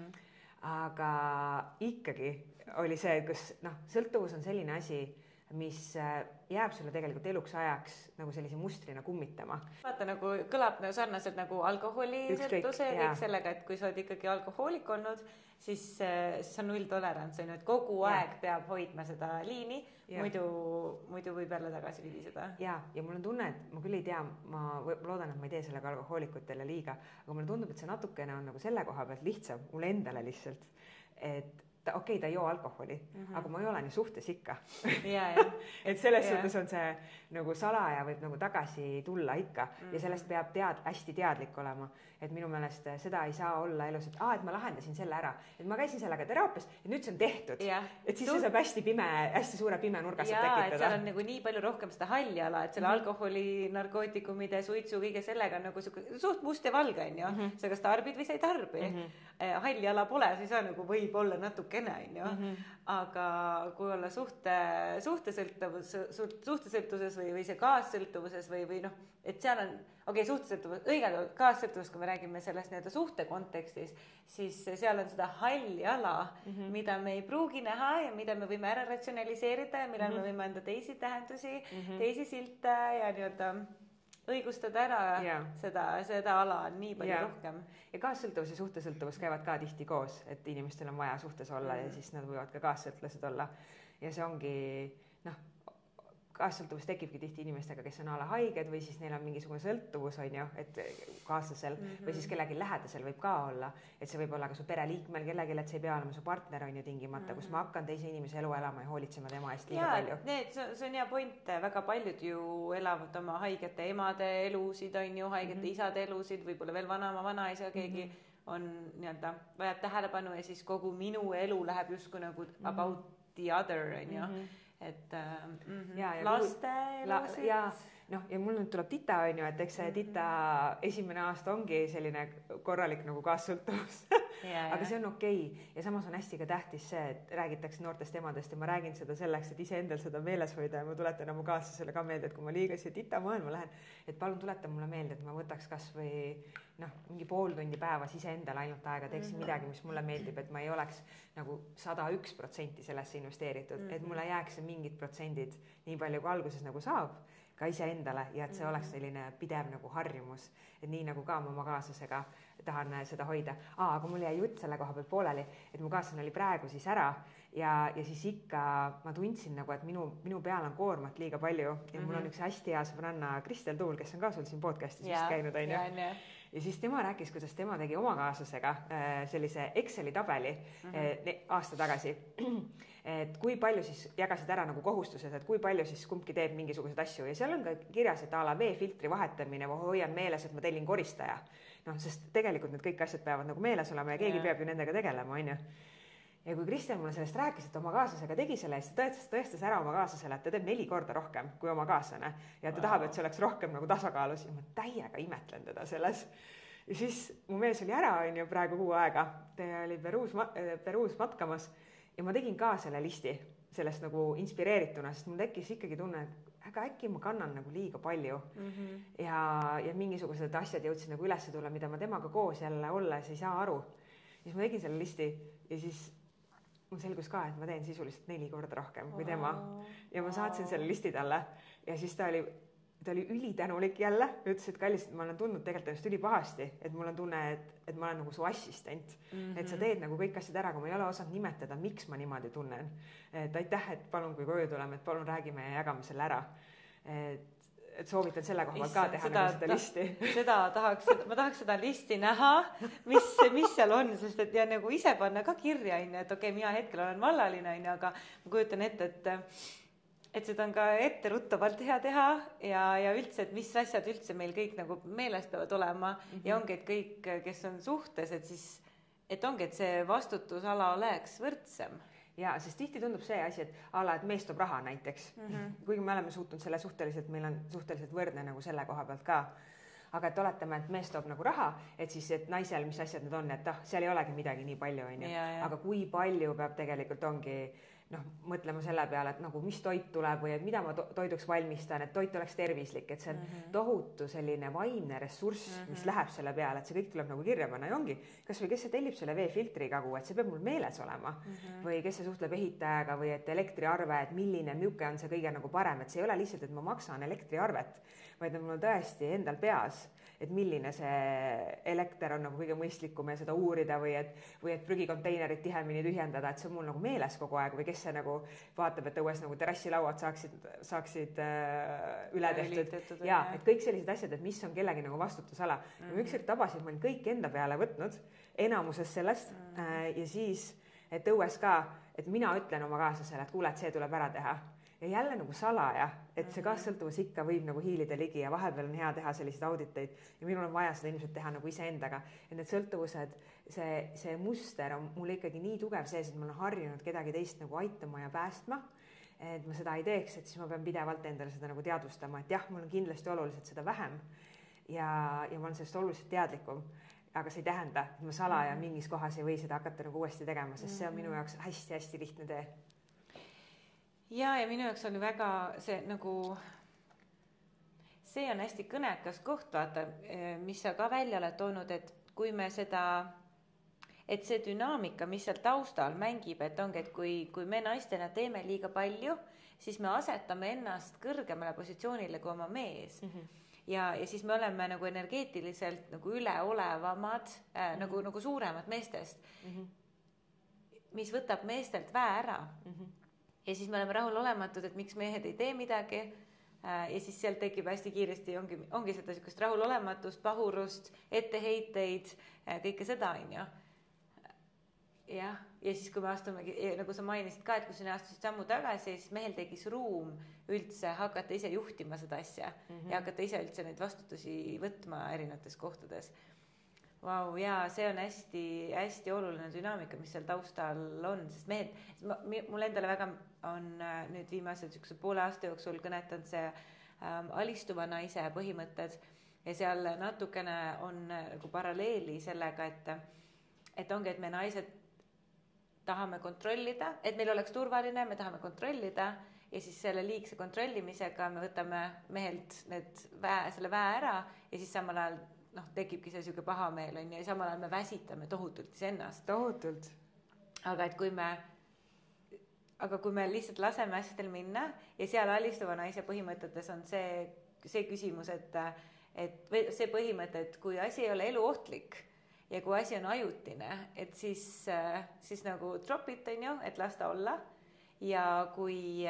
Aga ikkagi oli see, kus sõltuvus on selline asi, mis jääb sulle tegelikult eluks ajaks nagu sellise mustrina kummitama. Vaata, nagu kõlab sarnaselt nagu alkoholisõltuse ja sellega, et kui sa oled ikkagi alkohoolik olnud, siis on nulltolerants, et kogu aeg peab hoidma seda liini, muidu võib jälle tagasi libiseda. Ja mul on tunne, et ma küll ei tea, ma loodan, et ma ei tee sellega alkohoolikutele liiga, aga mulle tundub, et see natukene on nagu selle koha pealt lihtsam, mulle endale lihtsalt, et okei, ta ei joo alkoholi, aga ma ei ole nii suhtes ikka. Et selles suhtes on see nagu salaja võib nagu tagasi tulla ikka ja sellest peab hästi teadlik olema. Et minu meelest seda ei saa olla elus, et ma lahendasin selle ära, et ma käisin sellega teraapias ja nüüd see on tehtud. Et siis see saab hästi suure pime nurga saab tekitada. Et seal on nagu nii palju rohkem seda halli ala, et selle alkoholi, narkootikumide, suitsu, kõige sellega nagu suht must ja valge on ju. See kas tarbid või sa ei tarbi. Halli ala pole, siis on nagu võib olla natukene, on ju. Aga kui olla suhtesõltuvuses või see kaassõltuvuses või et seal on suhtesõltuvus, õigelt kaassõltuvus, kui me räägime sellest nii-öelda suhte kontekstis, siis seal on seda halli ala, mida me ei pruugi näha ja mida me võime ära ratsionaliseerida ja millal me võime anda teisi tähendusi, teisi silte ja nii-öelda õigustada ära seda ala nii palju rohkem. Ja kaassõltuvus ja suhtesõltuvus käivad ka tihti koos, et inimestel on vaja suhtes olla ja siis nad võivad ka kaassõltlased olla. Ja see ongi, kaassõltuvus tekibki tihti inimestega, kes on a la haiged või siis neil on mingisugune sõltuvus, on ju, et kaaslasel või siis kellegi lähedasel võib ka olla, et see võib olla ka su pereliikmel kellelgi, et see ei pea olema su partner, on ju, tingimata, kus ma hakkan teise inimese elu elama ja hoolitsema tema eest liiga palju. See on hea point, väga paljud ju elavad oma haigete emade elusid, on ju, haigete isade elusid, võib-olla veel vanaema, vanaisa, keegi on nii-öelda, vajab tähelepanu ja siis kogu minu elu läheb justkui nagu about the other, on ju. Et laste elusid. Ja mul nüüd tuleb tita, on ju, et eks see tita esimene aasta ongi selline korralik nagu kaassõltuvus. Aga see on okei. Ja samas on hästi ka tähtis see, et räägitakse noortest emadest ja ma räägin seda selleks, et ise endal seda meeles hoida ja ma tuletan oma kaaslasele ka meelde, et kui ma liiga siia tita maailma lähen, et palun tuleta mulle meelde, et ma võtaks kas või mingi pool tundi päevas ise endale ainult aega, teeksin midagi, mis mulle meeldib, et ma ei oleks nagu 101% sellesse investeeritud, et mulle jääks mingid protsendid nii palju kui alguses nagu saab ka ise endale ja et see oleks selline pidev nagu harjumus, et nii nagu ka ma oma kaaslasega tahan seda hoida. Aga mul jäi jutt selle koha pealt pooleli, et mu kaaslane oli praegu siis ära ja siis ikka ma tundsin nagu, et minu peal on koormat liiga palju ja mul on üks hästi hea sõbranna Kristel Tuul, kes on ka sul siin podcastis vist käinud, on ju. Ja siis tema rääkis, kuidas tema tegi oma kaaslasega sellise Exceli tabeli aasta tagasi, et kui palju siis jagasid ära nagu kohustused, et kui palju siis kumbki teeb mingisuguseid asju ja seal on ka kirjas, et a la veefiltri vahetamine, hoian meeles, et ma tellin koristaja. Sest tegelikult need kõik asjad peavad nagu meeles olema ja keegi peab ju nendega tegelema, on ju. Ja kui Kristel mulle sellest rääkis, et oma kaaslasega tegi selle, siis ta tõestas ära oma kaaslasele, et ta teeb 4 korda rohkem kui oma kaaslane ja ta tahab, et see oleks rohkem nagu tasakaalus ja ma täiega imetlen teda selles. Ja siis mu mees oli ära, on ju, praegu kuu aega, ta oli Peruus matkamas ja ma tegin ka selle listi sellest nagu inspireerituna, sest mul tekkis ikkagi tunne, et aga äkki ma kannan nagu liiga palju ja mingisugused asjad jõudsid nagu üles tulla, mida ma temaga koos jälle olles ei saa aru. Siis ma tegin selle listi ja siis mul selgus ka, et ma teen sisuliselt 4 korda rohkem kui tema ja ma saatsin selle listi talle ja siis ta oli ülitänulik jälle, ütles, et kallis, ma olen tundnud tegelikult ennast ülipahasti, et mul on tunne, et ma olen nagu su assistent, et sa teed nagu kõik asjad ära, aga ma ei ole osanud nimetada, miks ma niimoodi tunnen. Et aitäh, et palun, kui koju tuleme, et palun räägime ja jagame selle ära. Et soovitan selle koha pealt ka teha nagu seda listi. Ma tahaks seda listi näha, mis seal on, sest et ja nagu ise panna ka kirja, et okei, mina hetkel olen vallaline, aga ma kujutan ette, et seda on ka etteruttavalt hea teha ja üldse, et mis asjad üldse meil kõik nagu meeles peavad olema ja ongi, et kõik, kes on suhtes, et siis, et ongi, et see vastutusala oleks võrdsem. Ja, sest tihti tundub see asi, et mees toob raha näiteks, kuigi me oleme suutnud selle meil on suhteliselt võrdne nagu selle koha pealt ka. Aga et oletame, et mees toob nagu raha, et siis, et naisel, mis asjad need on, et seal ei olegi midagi nii palju, on ju. Aga kui palju peab tegelikult ongi mõtlema selle peale, et nagu mis toit tuleb või et mida ma toiduks valmistan, et toit oleks tervislik, et see on tohutu selline vaimne ressurss, mis läheb selle peale, et see kõik tuleb nagu kirja panna ja ongi, kas või kes see tellib selle veefiltri kagu, et see peab mul meeles olema või kes see suhtleb ehitajaga või et elektriarve, et milline mjuke on see kõige nagu parem, et see ei ole lihtsalt, et ma maksan elektriarvet, vaid mul on tõesti endal peas, et milline see elekter on nagu kõige mõistlikum ja seda uurida või et prügikonteinerid tihemini tühjendada, et see on mul nagu meeles kogu aeg või kes see nagu vaatab, et õues nagu terrassilauad saaksid üle tehtud. Ja, et kõik sellised asjad, et mis on kellegi nagu vastutusala. Ja üks hetk tabasid, ma olin kõik enda peale võtnud enamuses sellest ja siis, et õues ka, et mina ütlen oma kaaslasele, et kuule, et see tuleb ära teha. Ja jälle nagu salaja, et see kaassõltuvus ikka võib nagu hiilida ligi ja vahepeal on hea teha selliseid auditeid ja minul on vaja seda ilmselt teha nagu iseendaga. Et need sõltuvused, see muster on mul ikkagi nii tugev sees, et ma olen harjunud kedagi teist nagu aitama ja päästma, et ma seda ei teeks, et siis ma pean pidevalt endale seda nagu teadvustama, et jah, mul on kindlasti oluliselt seda vähem ja ma olen sellest oluliselt teadlikum, aga see ei tähenda, et ma salaja mingis kohas ei või seda hakata nagu uuesti tegema, sest see on minu jaoks hästi-hästi lihtne tee. Ja minu jaoks oli väga see on hästi kõnekas koht, vaata, mis sa ka välja oled toonud, et kui me et see dünaamika, mis seal taustal mängib, et ongi, et kui me naistena teeme liiga palju, siis me asetame ennast kõrgemale positsioonile kui oma mees. Ja siis me oleme nagu energeetiliselt nagu üleolevamad, nagu suuremad meestest, mis võtab meestelt väe ära. ja siis me oleme rahulolematud, et miks mehed ei tee midagi. Ja siis sealt tekib hästi kiiresti, ongi seda niisugust rahulolematust, pahurust, etteheiteid, kõike seda, on ju. Jah, ja siis kui me astumegi, nagu sa mainisid ka, et kui sa astusid sammu tagasi, siis mehel tekkis ruum üldse hakata ise juhtima seda asja ja hakata ise üldse neid vastutusi võtma erinevates kohtades. Vau, jaa, see on hästi oluline dünaamika, mis seal taustal on, sest mehed, mul endale väga on nüüd viimased poole aasta jooksul kõnetanud see alistuva naise põhimõtted ja seal natukene on nagu paralleeli sellega, et ongi, et me naised tahame kontrollida, et meil oleks turvaline, me tahame kontrollida ja siis selle liigse kontrollimisega me võtame mehelt selle väe ära ja siis samal ajal tekibki see siuke pahameel on ja samal ajal me väsitame tohutult iseennast. Tohutult. Aga kui me lihtsalt laseme asjadel minna ja seal alistuva naise põhimõtetes on see küsimus, et see põhimõte, et kui asi ei ole eluohtlik ja kui asi on ajutine, et siis nagu drop it, on ju, et las ta olla ja kui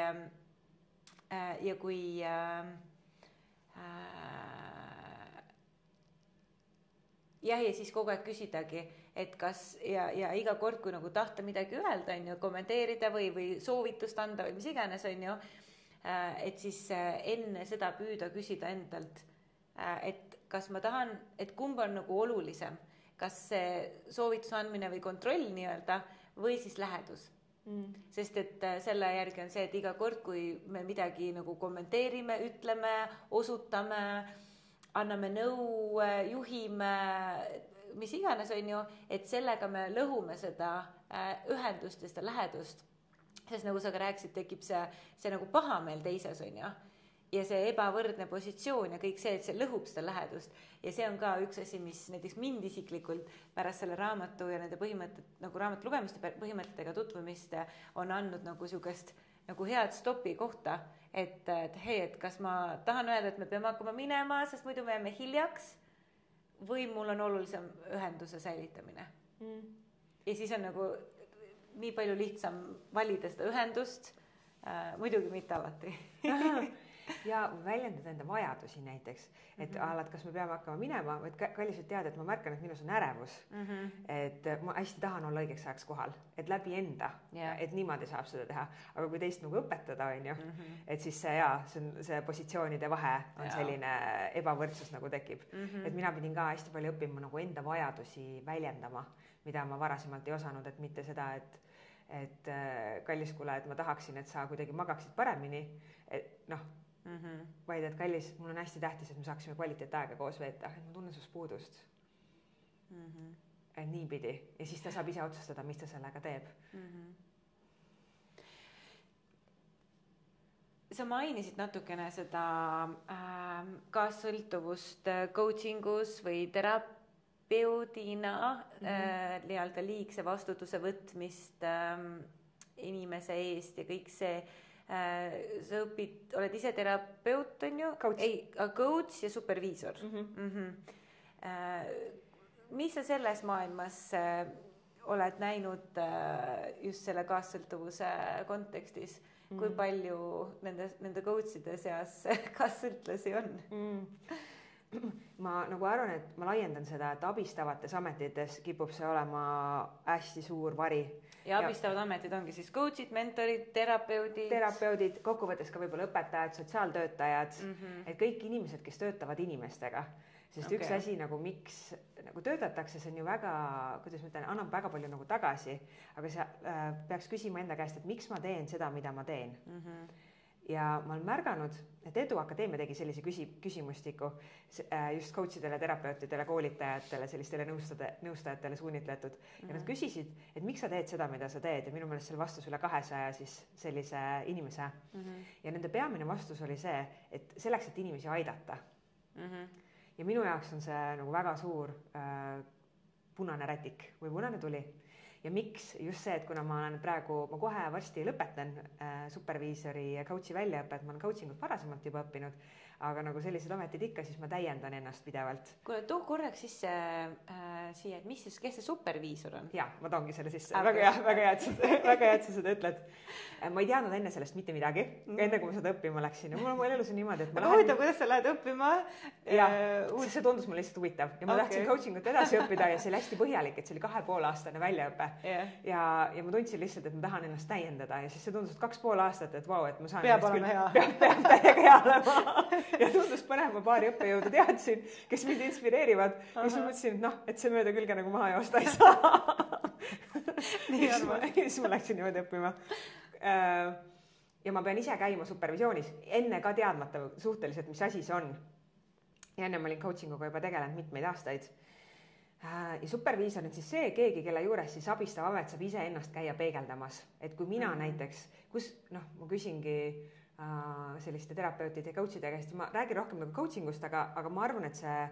jah, ja siis kogu aeg küsidagi, et kas ja iga kord, kui nagu tahta midagi öelda, on ju, kommenteerida või soovitust anda või mis iganes, on ju, et siis enne seda püüda küsida endalt, et kas ma tahan, et kumb on nagu olulisem, kas see soovituse andmine või kontroll nii-öelda või siis lähedus. Sest et selle järgi on see, et iga kord, kui me midagi nagu kommenteerime, ütleme, osutame, anname nõu, juhime, mis iganes on ju, et sellega me lõhume seda ühendust ja seda lähedust. Sest nagu sa ka rääkisid, tekib see nagu pahameel teises on ju. Ja see ebavõrdne positsioon ja kõik see, et see lõhub seda lähedust. Ja see on ka üks asi, mis näiteks mind isiklikult pärast selle raamatu ja nende põhimõtted, nagu raamatu lugemiste põhimõtetega tutvumist on andnud nagu siukest nagu head stopi kohta, et hei, et kas ma tahan öelda, et me peame hakkama minema, sest muidu me jääme hiljaks või mul on olulisem ühenduse säilitamine. Ja siis on nagu nii palju lihtsam valida seda ühendust, muidugi mitte alati. Ja väljendada enda vajadusi näiteks, et alad, kas me peame hakkama minema, vaid kalliselt teada, et ma märkan, et minus on ärevus, et ma hästi tahan olla õigeks ajaks kohal, et läbi enda, et niimoodi saab seda teha, aga kui teist nagu õpetada, on ju, et siis see positsioonide vahe on selline ebavõrdsus nagu tekib, et mina pidin ka hästi palju õppima nagu enda vajadusi väljendama, mida ma varasemalt ei osanud, et mitte seda, et kallis kuule, et ma tahaksin, et sa kuidagi magaksid paremini, et vaid et kallis, mul on hästi tähtis, et me saaksime kvaliteetaega koos veeta, et ma tunnen sust puudust. Et niipidi ja siis ta saab ise otsustada, mis ta sellega teeb. Sa mainisid natukene seda kaassõltuvust coachingus või terapeudina nii-öelda liigse vastutuse võtmist inimese eest ja kõik see. Sa oled ise terapeut, on ju? Coach ja superviisor. Mis sa selles maailmas oled näinud just selle kaassõltuvuse kontekstis? Kui palju nende coachide seas kaassõltlasi on? Ma nagu arvan, et ma laiendan seda, et abistavates ametites kipub see olema hästi suur vari. Ja abistavad ametid ongi siis coachid, mentorid, terapeudid, kokkuvõttes ka võib-olla õpetajad, sotsiaaltöötajad, et kõik inimesed, kes töötavad inimestega. Sest üks asi nagu miks nagu töötatakse, see on ju väga, kuidas ma ütlen, annab väga palju nagu tagasi, aga sa peaks küsima enda käest, et miks ma teen seda, mida ma teen. Ja ma olen märganud, et Edu Akadeemia tegi sellise küsimustiku just coachidele, terapeutidele, koolitajatele, sellistele nõustajatele suunitletud. Ja nad küsisid, et miks sa teed seda, mida sa teed ja minu meelest selle vastus üle 200 siis sellise inimese. Ja nende peamine vastus oli see, et selleks, et inimesi aidata. Ja minu jaoks on see nagu väga suur punane rätik või punane tuli. ja miks just see, et kuna ma kohe varsti lõpetan superviisori ja coach'i väljaõpet, ma olen coaching ut varasemalt juba õppinud, aga nagu sellised ametid ikka, siis ma täiendan ennast pidevalt. Kuule, too korraks sisse siia, et kes see superviisor on? Jaa, ma toongi selle sisse. Väga hea, et sa seda ütled. Ma ei teadnud enne sellest mitte midagi, enne kui ma seda õppima läksin. Ja mul elus on niimoodi, et aga huvitav, kuidas sa lähed õppima? See tundus mulle lihtsalt huvitav. Ja ma tahtsin coaching ut edasi õppida ja see oli hästi põhjalik, et see oli 2,5-aastane väljaõpe. Ja ma tundsin lihtsalt, et ma tahan ennast täiendada ja siis see tundus 2,5 aastat, et vau, et ma saan peab olema hea. Peab täiega hea olema. Ja tundus põnev, ma paari õppejõudu teadsin, kes mind inspireerivad. Ja siis ma mõtlesin, et see mööda külge nagu maha joosta ei saa. Siis ma läksin niimoodi õppima. Ja ma pean ise käima supervisioonis, enne ka teadmata suhteliselt, mis asi see on. Ja enne ma olin coachinguga juba tegelenud mitmeid aastaid. Ja superviisor on siis see keegi, kelle juures siis abistav amet saab ise ennast käia peegeldamas. Et kui mina näiteks, ma küsingi selliste terapeutide ja coachide käest, ma räägin rohkem nagu coachingust, aga ma arvan, et see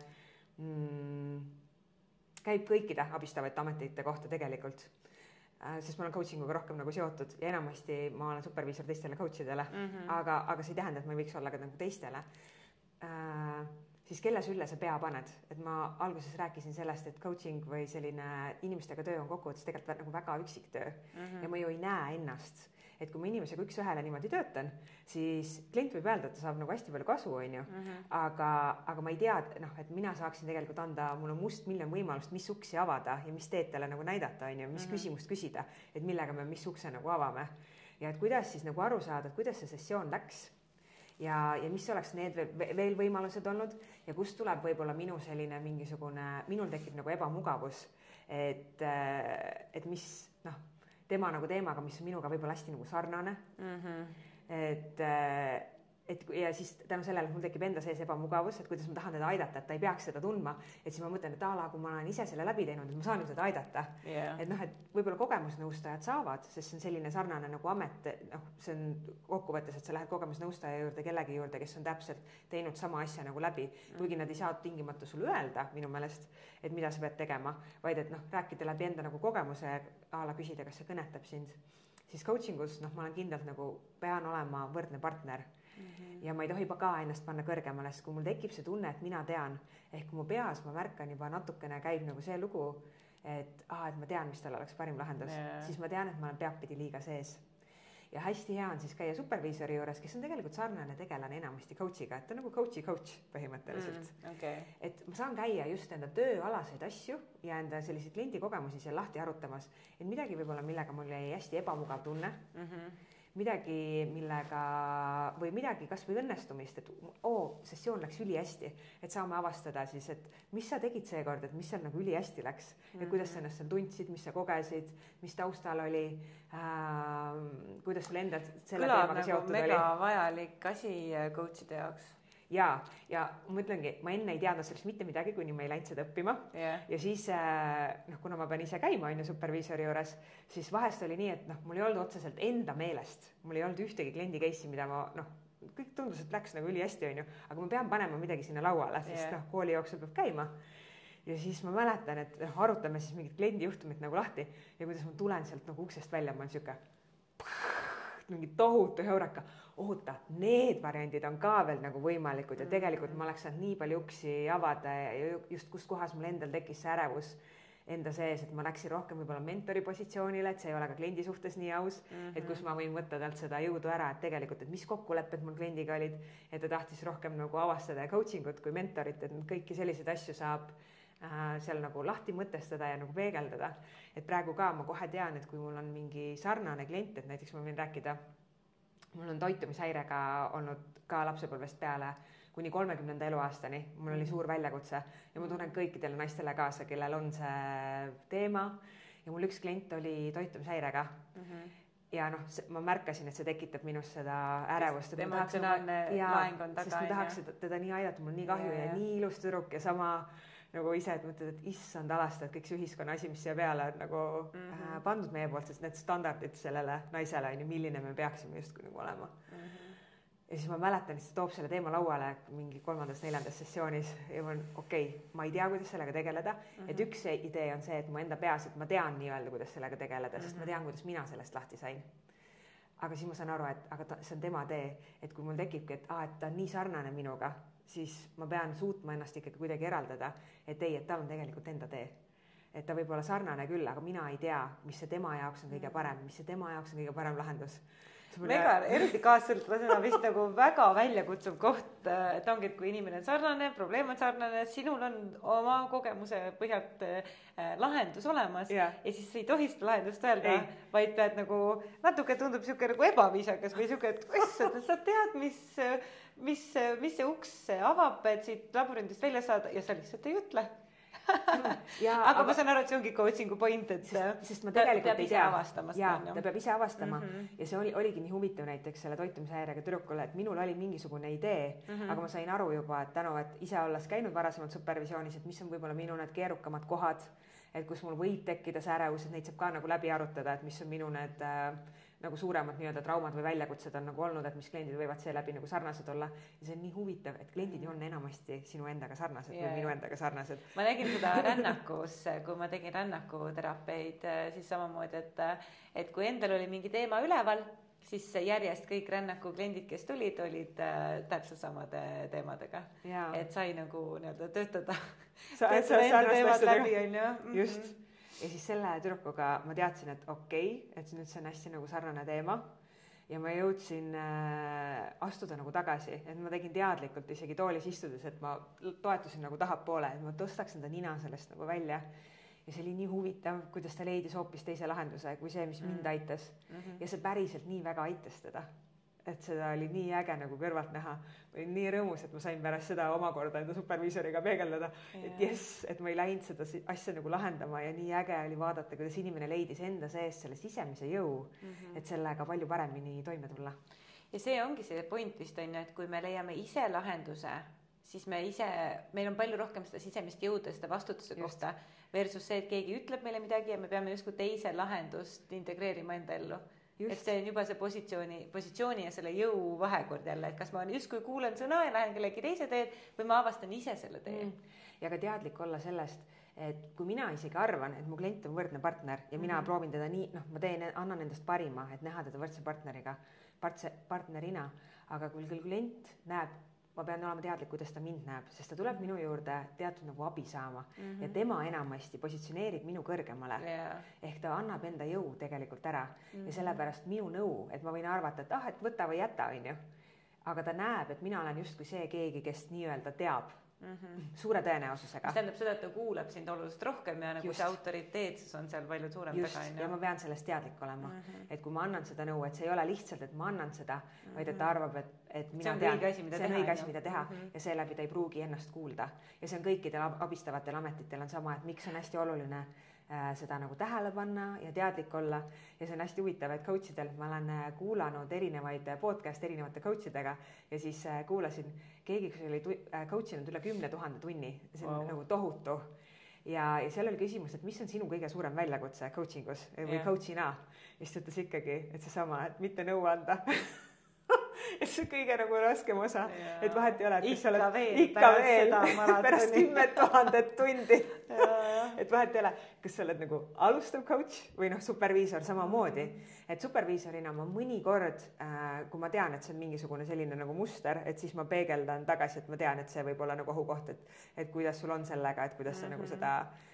käib kõikide abistavate ametite kohta tegelikult. Sest ma olen coachinguga rohkem nagu seotud ja enamasti ma olen superviisor teistele coachidele, aga see ei tähenda, et ma ei võiks olla ka nagu teistele. Siis kelle sülle sa pea paned? Et ma alguses rääkisin sellest, et coaching või selline inimestega töö on kokkuvõttes tegelikult nagu väga üksik töö ja ma ju ei näe ennast. Et kui ma inimesega üks ühele niimoodi töötan, siis klient võib öelda, et ta saab nagu hästi palju kasu, aga ma ei tea, et mina saaksin tegelikult anda, mul on mustmiljon võimalust, mis uksi avada ja mis teed talle nagu näidata, mis küsimust küsida, et millega me mis ukse nagu avame. Ja et kuidas siis nagu aru saada, et kuidas see sessioon läks ja mis oleks need veel võimalused olnud ja kust tuleb võib-olla minu selline minul tekib nagu ebamugavus, et mis, tema nagu teemaga, mis on minuga võib-olla hästi nagu sarnane. Ja siis tänu sellele mul tekib enda sees ebamugavus, et kuidas ma tahan teda aidata, et ta ei peaks seda tundma, et siis ma mõtlen, et kui ma olen ise selle läbi teinud, et ma saan ju teda aidata. Et et võib-olla kogemusnõustajad saavad, sest see on selline sarnane nagu amet, see on kokkuvõttes, et sa lähed kogemusnõustaja juurde kellegi juurde, kes on täpselt teinud sama asja nagu läbi, kuigi nad ei saa tingimata sulle öelda minu meelest, et mida sa pead tegema, vaid et rääkida läbi enda nagu kogemuse küsida, kas see kõnetab sind. Siis coachingus ma olen kindlalt nagu pean olema võrdne partner. Ja ma ei tohi ka ennast panna kõrgemale, sest kui mul tekib see tunne, et mina tean, ehk kui mu peas ma märkan juba natukene käib nagu see lugu, et ma tean, mis tal oleks parim lahendus, siis ma tean, et ma olen peadpidi liiga sees. Ja hästi hea on siis käia superviisori juures, kes on tegelikult sarnane tegelane enamasti coachiga, et ta on nagu coach põhimõtteliselt. Et ma saan käia just enda tööalaseid asju ja enda selliseid kliendi kogemusi seal lahti arutamas, et midagi võib-olla, millega mul jäi hästi ebamugav tunne, midagi, või midagi kas või õnnestumist, et sessioon läks üli hästi, et saame avastada siis, et mis sa tegid seekord, et mis seal nagu üli hästi läks, et kuidas sa ennast seal tundsid, mis sa kogesid, mis taustal oli, kuidas sul endal selle teemaga seotud oli. Kõlab nagu mega vajalik asi coachide jaoks. Ja ma ütlengi, ma enne ei teadnud sellest mitte midagi, kuni ma ei läinud seda õppima. Ja siis, kuna ma pean ise käima superviisori juures, siis vahest oli nii, et mul ei olnud otseselt enda meelest. Mul ei olnud ühtegi kliendi case'i, mida ma, kõik tundus, et läks nagu üli hästi, aga ma pean panema midagi sinna lauale, sest kooli jooksul peab käima. Ja siis ma mäletan, et arutame siis mingit kliendi juhtumit nagu lahti ja kuidas ma tulen sealt nagu uksest välja, ma olen siuke mingi tohutu heureka. Oota, need variandid on ka veel nagu võimalikud ja tegelikult ma oleks saanud nii palju uksi avada ja just kus kohas mul endal tekkis see ärevus enda sees, et ma läksin rohkem võib-olla mentori positsioonile, et see ei ole ka kliendi suhtes nii aus, et kus ma võin võtta talt seda jõudu ära, et tegelikult, et mis kokkulepped mul kliendiga olid, et ta tahtis rohkem nagu avastada ja coachingut kui mentorit, et kõiki selliseid asju saab seal nagu lahti mõtestada ja nagu peegeldada. Et praegu ka ma kohe tean, et kui mul on mingi sarnane klient, et näiteks ma võin rääkida, mul on toitumishäirega olnud ka lapsepõlvest peale kuni 30. eluaastani, mul oli suur väljakutse ja ma tunnen kõikidele naistele kaasa, kellel on see teema ja mul üks klient oli toitumishäirega ja ma märkasin, et see tekitab minus seda ärevust. Emotsionaalne laeng on taga. Sest ma tahaks teda nii aidata, mul nii kahju ja nii ilus tüdruk ja sama nagu ise, et mõtled, et issand alastajad, kõik see ühiskonna asi, mis siia peale on nagu pandud meie poolt, sest need standardid sellele naisele on ju, milline me peaksime justkui nagu olema. ja siis ma mäletan, et ta toob selle teema lauale mingi 3.-4. sessioonis ja ma olen ma ei tea, kuidas sellega tegeleda, et üks idee on see, et mu enda peas, et ma tean nii-öelda, kuidas sellega tegeleda, sest ma tean, kuidas mina sellest lahti sain. Aga siis ma saan aru, et see on tema tee, et kui mul tekibki, et ta on nii sarnane minuga, siis ma pean suutma ennast ikkagi kuidagi eraldada, et ei, et tal on tegelikult enda tee. Et ta võib olla sarnane küll, aga mina ei tea, mis see tema jaoks on kõige parem, mis see tema jaoks on kõige parem lahendus. Mega, eriti kaassõltuvasena vist nagu väga väljakutsuv koht, et ongi, et kui inimene on sarnane, probleem on sarnane, sinul on oma kogemuse põhjalt lahendus olemas ja siis ei tohi seda lahendust öelda, vaid pead nagu natuke tundub siuke nagu ebaviisakas või siuke, et sa tead, mis see uks avab, et siit labürindist välja saada ja sa lihtsalt ei ütle. Aga ma saan aru, et see ongi coachingu point, et sest ma tegelikult ei tea. Ta peab ise avastama ja see oligi nii huvitav näiteks selle toitumishäirega tüdrukule, et minul oli mingisugune idee, aga ma sain aru juba, et tänu, et ise olles käinud varasemalt supervisioonis, et mis on võib-olla minu need keerukamad kohad, et kus mul võib tekkida see ärevus, et neid saab ka nagu läbi arutada, et mis on minu need nagu suuremad nii-öelda traumad või väljakutsed on nagu olnud, et mis kliendid võivad seeläbi nagu sarnased olla. Ja see on nii huvitav, et kliendid on enamasti sinu endaga sarnased või minu endaga sarnased. Ma nägin seda rännakus, kui ma tegin rännakuterapeid, siis samamoodi, et kui endal oli mingi teema üleval, siis järjest kõik rännaku kliendid, kes tulid, olid täpselt samade teemadega. Et sai nagu nii-öelda töötada enda teemad läbi, on ju. Just. Ja siis selle tüdrukuga ma teadsin, et et nüüd see on hästi nagu sarnane teema ja ma jõudsin astuda nagu tagasi, et ma tegin teadlikult isegi toolis istudes, et ma toetusin nagu tahapoole, et ma tõstaks enda nina sellest nagu välja ja see oli nii huvitav, kuidas ta leidis hoopis teise lahenduse kui see, mis mind aitas ja see päriselt nii väga aitas teda. Et seda oli nii äge nagu kõrvalt näha. Ma olin nii rõõmus, et ma sain pärast seda omakorda enda superviisoriga peegeldada, et et ma ei läinud seda asja nagu lahendama ja nii äge oli vaadata, kuidas inimene leidis enda sees selle sisemise jõu, et sellega palju paremini toime tulla. Ja see ongi see point vist on, et kui me leiame ise lahenduse, siis meil on palju rohkem seda sisemist jõuda, seda vastutuse kohta versus see, et keegi ütleb meile midagi ja me peame justkui teise lahendust integreerima enda ellu. Just. Et see on juba see positsiooni ja selle jõu vahekord jälle, et kas ma justkui kuulen sõna ja lähen kellegi teise teed või ma avastan ise selle tee. Ja ka teadlik olla sellest, et kui mina isegi arvan, et mu klient on võrdne partner ja mina proovin teda nii, ma annan endast parima, et näha teda võrdse partnerina, aga kui klient näeb, ma pean olema teadlik, kuidas ta mind näeb, sest ta tuleb minu juurde teatud nagu abi saama ja tema enamasti positsioneerib minu kõrgemale. Ehk ta annab enda jõu tegelikult ära ja sellepärast minu nõu, et ma võin arvata, et võta või jäta, on ju. Aga ta näeb, et mina olen justkui see keegi, kes nii-öelda teab suure tõenäosusega. See tähendab seda, et ta kuulab sind oluliselt rohkem ja nagu see autoriteetsus on seal palju suurem taga. Ja ma pean sellest teadlik olema, et kui ma annan seda nõu, et see ei ole lihtsalt, et ma annan seda, vaid et ta arvab, et mina tean, see on õige asi, mida teha ja seeläbi ta ei pruugi ennast kuulda. Ja see on kõikidel abistavatel ametitel on sama, et miks on hästi oluline seda nagu tähele panna ja teadlik olla ja see on hästi huvitav, et coachidel ma olen kuulanud erinevaid podcast erinevate coachidega ja siis kuulasin keegi, kes oli coachinud üle 10 000 tunni, see on nagu tohutu ja seal oli küsimus, et mis on sinu kõige suurem väljakutse coachingus või coachina ja siis ta ütles ikkagi, et seesama, et mitte nõu anda et see kõige nagu raskem osa, et vahet ei ole, et ikka veel pärast 10 000 tundi et vahet ei ole, kas sa oled nagu alustav coach või superviisor samamoodi, et superviisorina ma mõnikord, kui ma tean, et see on mingisugune selline nagu muster, et siis ma peegeldan tagasi, et ma tean, et see võib olla nagu ohukoht, et kuidas sul on sellega, et kuidas sa nagu seda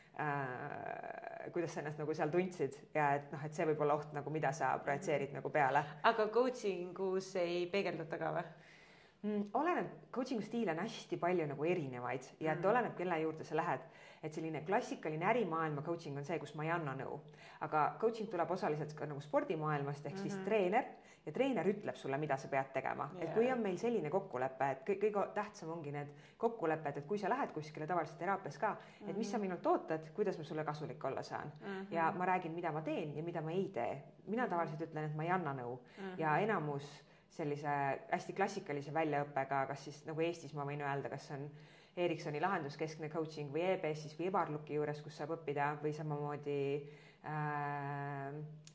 kuidas sa ennast nagu seal tundsid ja et see võib olla oht, nagu mida sa projitseerid nagu peale. Aga coachingus ei peegeldata ka või? Oleneb, coachingu stiil on hästi palju nagu erinevaid ja et oleneb, kelle juurde sa lähed. Et selline klassikaline ärimaailma coaching on see, kus ma ei anna nõu. Aga coaching tuleb osaliselt ka nagu spordimaailmast ehk siis treener ja treener ütleb sulle, mida sa pead tegema. Et kui on meil selline kokkulepe, et kõige tähtsam ongi need kokkulepped, et kui sa lähed kuskile tavaliselt teraapias ka, et mis sa minult ootad, kuidas ma sulle kasulik olla saan. Ja ma räägin, mida ma teen ja mida ma ei tee. Mina tavaliselt ütlen, et ma ei anna nõu ja enamus sellise hästi klassikalise väljaõppega, kas siis nagu Eestis ma võin öelda, kas on Ericssoni lahenduskeskne coaching või EBS-is või Ebarluki juures, kus saab õppida või samamoodi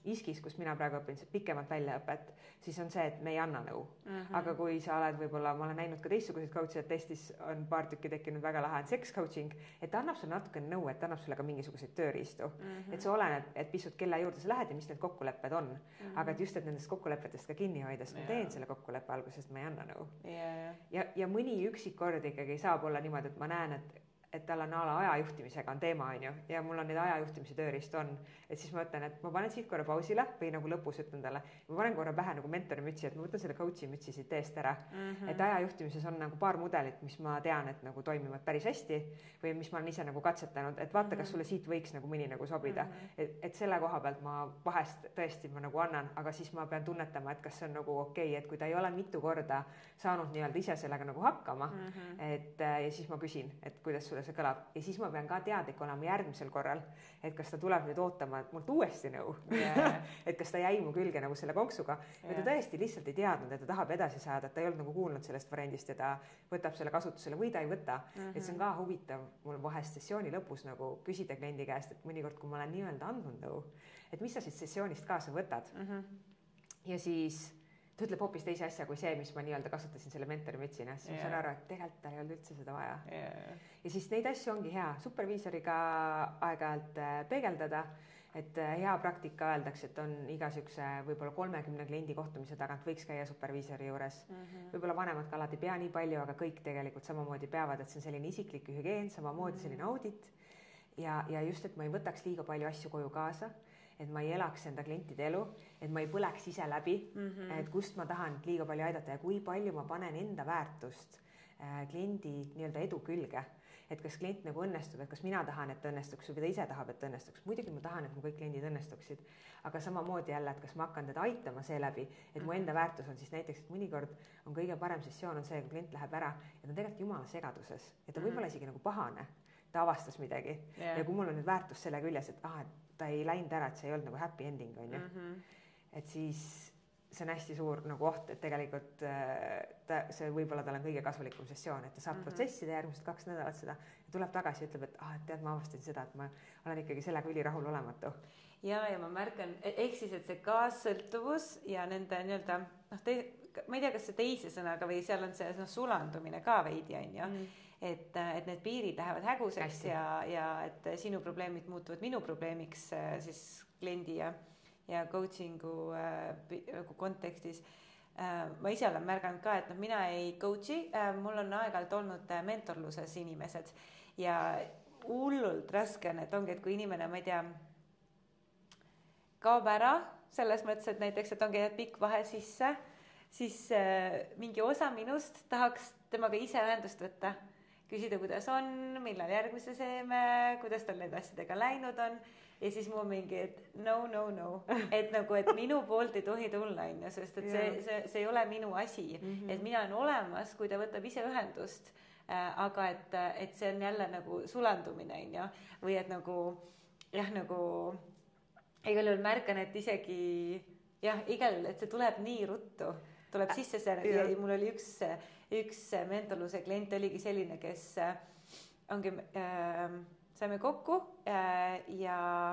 ISK-is, kus mina praegu õpin pikemat väljaõpet, siis on see, et me ei anna nõu. Aga kui sa oled võib-olla, ma olen näinud ka teistsuguseid coach'e, et Eestis on paar tükki tekkinud väga lahe sex coaching, et ta annab sulle natukene nõu, et ta annab sulle ka mingisuguseid tööriistu. Et see oleneb, et pisut kelle juurde sa lähed ja mis need kokkulepped on. Aga et just, et nendest kokkulepetest ka kinni hoida, sest ma teen selle kokkuleppe algusest, ma ei anna nõu. Ja mõni üksik kord ikkagi saab olla niimoodi, et ma näen, et tal on ajajuhtimisega on teema, on ju, ja mul on neid ajajuhtimise tööriist on, et siis ma ütlen, et ma panen siit korra pausile või nagu lõpus ütlen talle, ma panen korra pähe nagu mentori mütsi, et ma võtan selle coach'i mütsi siit eest ära. Et ajajuhtimises on nagu paar mudelit, mis ma tean, et nagu toimivad päris hästi või mis ma olen ise nagu katsetanud, et vaata, kas sulle siit võiks nagu mõni nagu sobida. Et selle koha pealt ma vahest tõesti ma nagu annan, aga siis ma pean tunnetama, et kas see on nagu okei, et kui ta ei ole mitu korda saanud nii-öelda ise sellega nagu hakkama, et ja siis ma küsin, et kuidas sulle see kõlab ja siis ma pean ka teadlik olema järgmisel korral, et kas ta tuleb nüüd ootama mult uuesti nõu. Et kas ta jäi mu külge nagu selle konksuga ja ta tõesti lihtsalt ei teadnud, et ta tahab edasi saada, et ta ei olnud nagu kuulnud sellest variandist ja ta võtab selle kasutusele või ta ei võta. Et see on ka huvitav mul vahest sessiooni lõpus nagu küsida kliendi käest, et mõnikord, kui ma olen nii-öelda andnud nõu, et mis sa siit sessioonist kaasa võtad. Ja siis ta ütleb hoopis teise asja kui see, mis ma nii-öelda kasutasin selle mentori mütsina, siis ma saan aru, et tegelikult ta ei olnud üldse seda vaja. Ja siis neid asju ongi hea superviisoriga aeg-ajalt peegeldada, et hea praktika öeldakse, et on igasuguse võib-olla 30 kliendi kohtumise tagant võiks käia superviisori juures. Võib-olla vanemad ka alati ei pea nii palju, aga kõik tegelikult samamoodi peavad, et see on selline isiklik hügieen, samamoodi selline audit ja just, et ma ei võtaks liiga palju asju koju kaasa, et ma ei elaks enda klientide elu, et ma ei põleks ise läbi, et kust ma tahan liiga palju aidata ja kui palju ma panen enda väärtust kliendi nii-öelda edu külge. Et kas klient nagu õnnestub, et kas mina tahan, et õnnestuks või ta ise tahab, et õnnestuks. Muidugi ma tahan, et mu kõik kliendid õnnestuksid, aga samamoodi jälle, et kas ma hakkan teda aitama seeläbi, et mu enda väärtus on siis näiteks, et mõnikord on kõige parem sessioon on see, kui klient läheb ära ja ta on tegelikult jumala segaduses ja ta võib-olla isegi nagu pahane, ta avastas midagi ja kui mul on nüüd väärtus selle küljes, et ta ei läinud ära, et see ei olnud nagu happy ending, on ju. Et siis see on hästi suur nagu oht, et tegelikult see võib-olla tal on kõige kasulikum sessioon, et ta saab protsessida järgmised 2 nädalat seda ja tuleb tagasi ja ütleb, et tead, ma avastasin seda, et ma olen ikkagi sellega ülirahul olematu. Ja ma märkan, ehk siis, et see kaassõltuvus ja nende nii-öelda, ma ei tea, kas see teise sõnaga või seal on see sulandumine ka veidi, on ju. Et need piirid lähevad häguseks ja et sinu probleemid muutuvad minu probleemiks siis kliendi ja coachingu kontekstis. Ma ise olen märganud ka, et mina ei coachi, mul on aeg-ajalt olnud mentorluses inimesed ja hullult raske on, et ongi, et kui inimene, ma ei tea, kaob ära selles mõttes, et näiteks, et ongi pikk vahe sisse, siis mingi osa minust tahaks temaga ise ühendust võtta. Küsida, kuidas on, millal järgmise seeme, kuidas tal need asjadega läinud on ja siis mul mingi, et no. Et nagu, et minu poolt ei tohi tulla, sest et see ei ole minu asi. Et mina olen olemas, kui ta võtab ise ühendust, aga et see on jälle nagu sulandumine, või et nagu, nagu igal juhul märkan, et isegi, igal juhul, et see tuleb nii ruttu, tuleb sisse see ja mul oli üks mentorluse klient oligi selline, kes ongi, saime kokku ja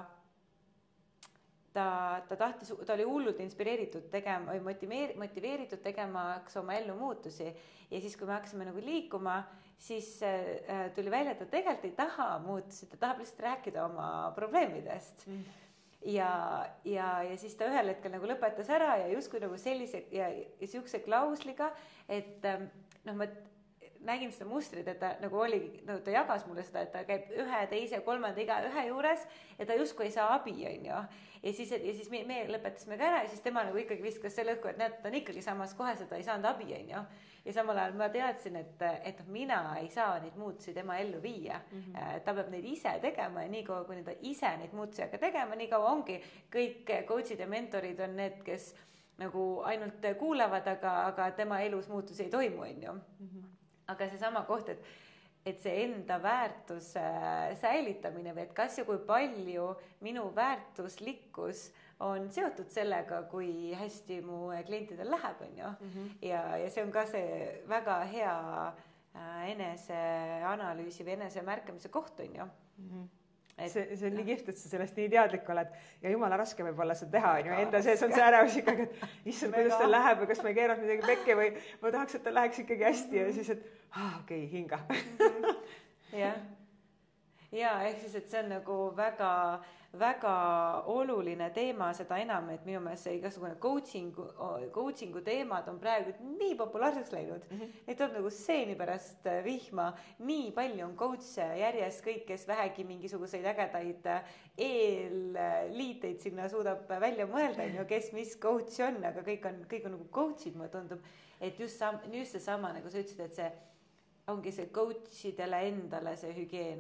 ta oli hullult inspireeritud tegema või motiveeritud tegemaks oma ellu muutusi ja siis, kui me hakkasime nagu liikuma, siis tuli välja, et ta tegelikult ei taha muutusi, ta tahab lihtsalt rääkida oma probleemidest. Ja siis ta ühel hetkel nagu lõpetas ära ja justkui nagu sellise ja siukse klausliga, et ma nägin seda mustrit, et ta nagu oli, ta jagas mulle seda, et ta käib 1, 2, 3 ühe juures ja ta justkui ei saa abi, on ju. Ja siis me lõpetasime ka ära ja siis tema nagu ikkagi viskas selle õhku, et näed, ta on ikkagi samas kohas, et ta ei saanud abi, on ju. Ja samal ajal ma teadsin, et mina ei saa neid muutusi tema ellu viia. Ta peab neid ise tegema ja nii kaua, kui ta ise neid muutusi hakka tegema, nii kaua ongi kõik coachid ja mentorid on need, kes nagu ainult kuulavad, aga tema elus muutusi ei toimu, on ju. Aga see sama koht, et see enda väärtuse säilitamine või et kas ja kui palju minu väärtuslikkus on seotud sellega, kui hästi mu klientidel läheb, on ju. Ja see on ka see väga hea eneseanalüüsi või enesemärkamise koht, on ju. see on nii kihvt, et sa sellest nii teadlik oled ja jumala raske võib olla seda teha, on ju, enda sees on see ärevus ikkagi, et issand, kuidas tal läheb või kas ma ei keeranud midagi pekke või ma tahaks, et tal läheks ikkagi hästi ja siis, et okei, hinga. Jah. Ja ehk siis, et see on nagu väga oluline teema, seda enam, et minu meelest see igasugune coachingu teemad on praegu nii populaarseks läinud, et on nagu seeni pärast vihma, nii palju on coach'e järjest kõik, kes vähegi mingisuguseid ägedaid eelliiteid sinna suudab välja mõelda, kes mis coach on, aga kõik on nagu coach'id, mulle tundub, et just seesama, nagu sa ütlesid, et see ongi see coach'idele endale see hügieen,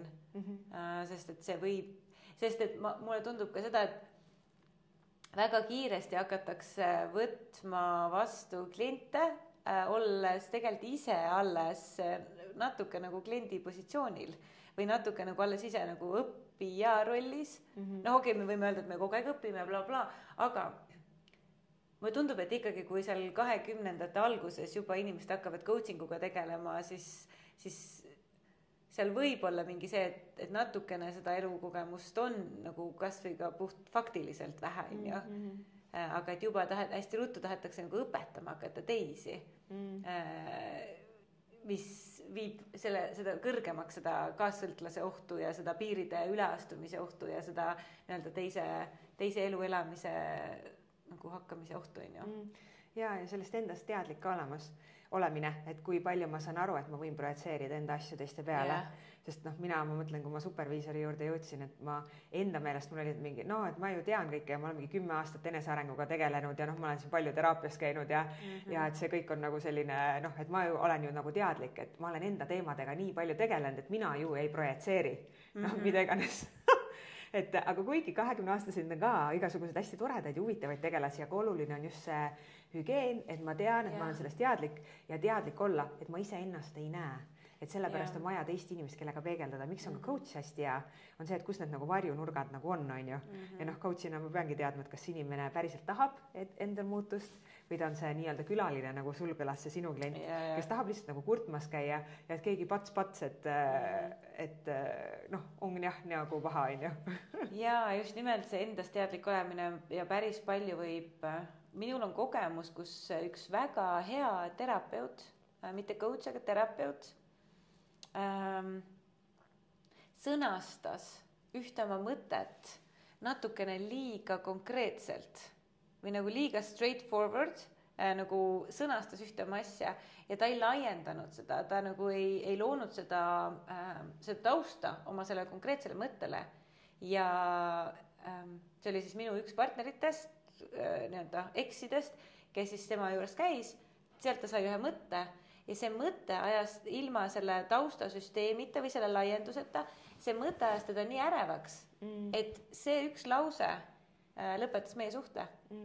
sest et mulle tundub ka seda, et väga kiiresti hakatakse võtma vastu kliente, olles tegelikult ise alles natuke nagu kliendi positsioonil või natuke nagu alles ise nagu õppija rollis. No okei, me võime öelda, et me kogu aeg õpime, bla, aga mulle tundub, et ikkagi kui seal 2000ndate alguses juba inimesed hakkavad coachinguga tegelema, siis seal võib olla mingi see, et natukene seda elukogemust on nagu kas või ka puht faktiliselt vähe, aga et juba hästi ruttu tahetakse nagu õpetama hakata teisi, mis viib seda kõrgemaks seda kaassõltlase ohtu ja seda piiride üleastumise ohtu ja seda nii-öelda teise elu elamise nagu hakkamise ohtu, on ju. Ja sellest endast teadlik olemine, et kui palju ma saan aru, et ma võin projitseerida enda asju teiste peale, sest ma mõtlen, kui ma superviisori juurde jõudsin, et ma enda meelest mul oli mingi, et ma ju tean kõike ja ma olen mingi 10 aastat enesearenguga tegelenud ja ma olen siin palju teraapias käinud ja et see kõik on nagu selline, et ma ju olen ju nagu teadlik, et ma olen enda teemadega nii palju tegelenud, et mina ju ei projitseeri, mida iganes. Aga kuigi 20-aastased on ka igasugused hästi toredaid ja huvitavaid tegelasi, aga oluline on just see hügieen, et ma tean, et ma olen sellest teadlik ja teadlik olla, et ma ise ennast ei näe. Et sellepärast on vaja teist inimest, kellega peegeldada. Miks on ka coach hästi hea? On see, et kus need nagu varjunurgad nagu on ju. Ja coachina ma peangi teadma, et kas inimene päriselt tahab endal muutust või ta on see nii-öelda külaline nagu sul kõlas see sinu klient, kes tahab lihtsalt nagu kurtmas käia ja et keegi pats, et on jah nagu paha, on ju. Ja just nimelt see endast teadlik olemine ja päris palju võib, minul on kogemus, kus üks väga hea terapeut, mitte coach, aga terapeut, sõnastas ühte oma mõtet natukene liiga konkreetselt või nagu liiga straightforward, nagu sõnastas ühte oma asja ja ta ei laiendanud seda, ta nagu ei loonud seda tausta oma selle konkreetsele mõttele ja see oli siis minu üks partneritest, nii-öelda eksidest, kes siis tema juures käis, sealt ta sai ühe mõtte ja see mõte ajas ilma selle taustasüsteemita või selle laienduseta, see mõte ajas teda nii ärevaks, et see üks lause lõpetas meie suhte.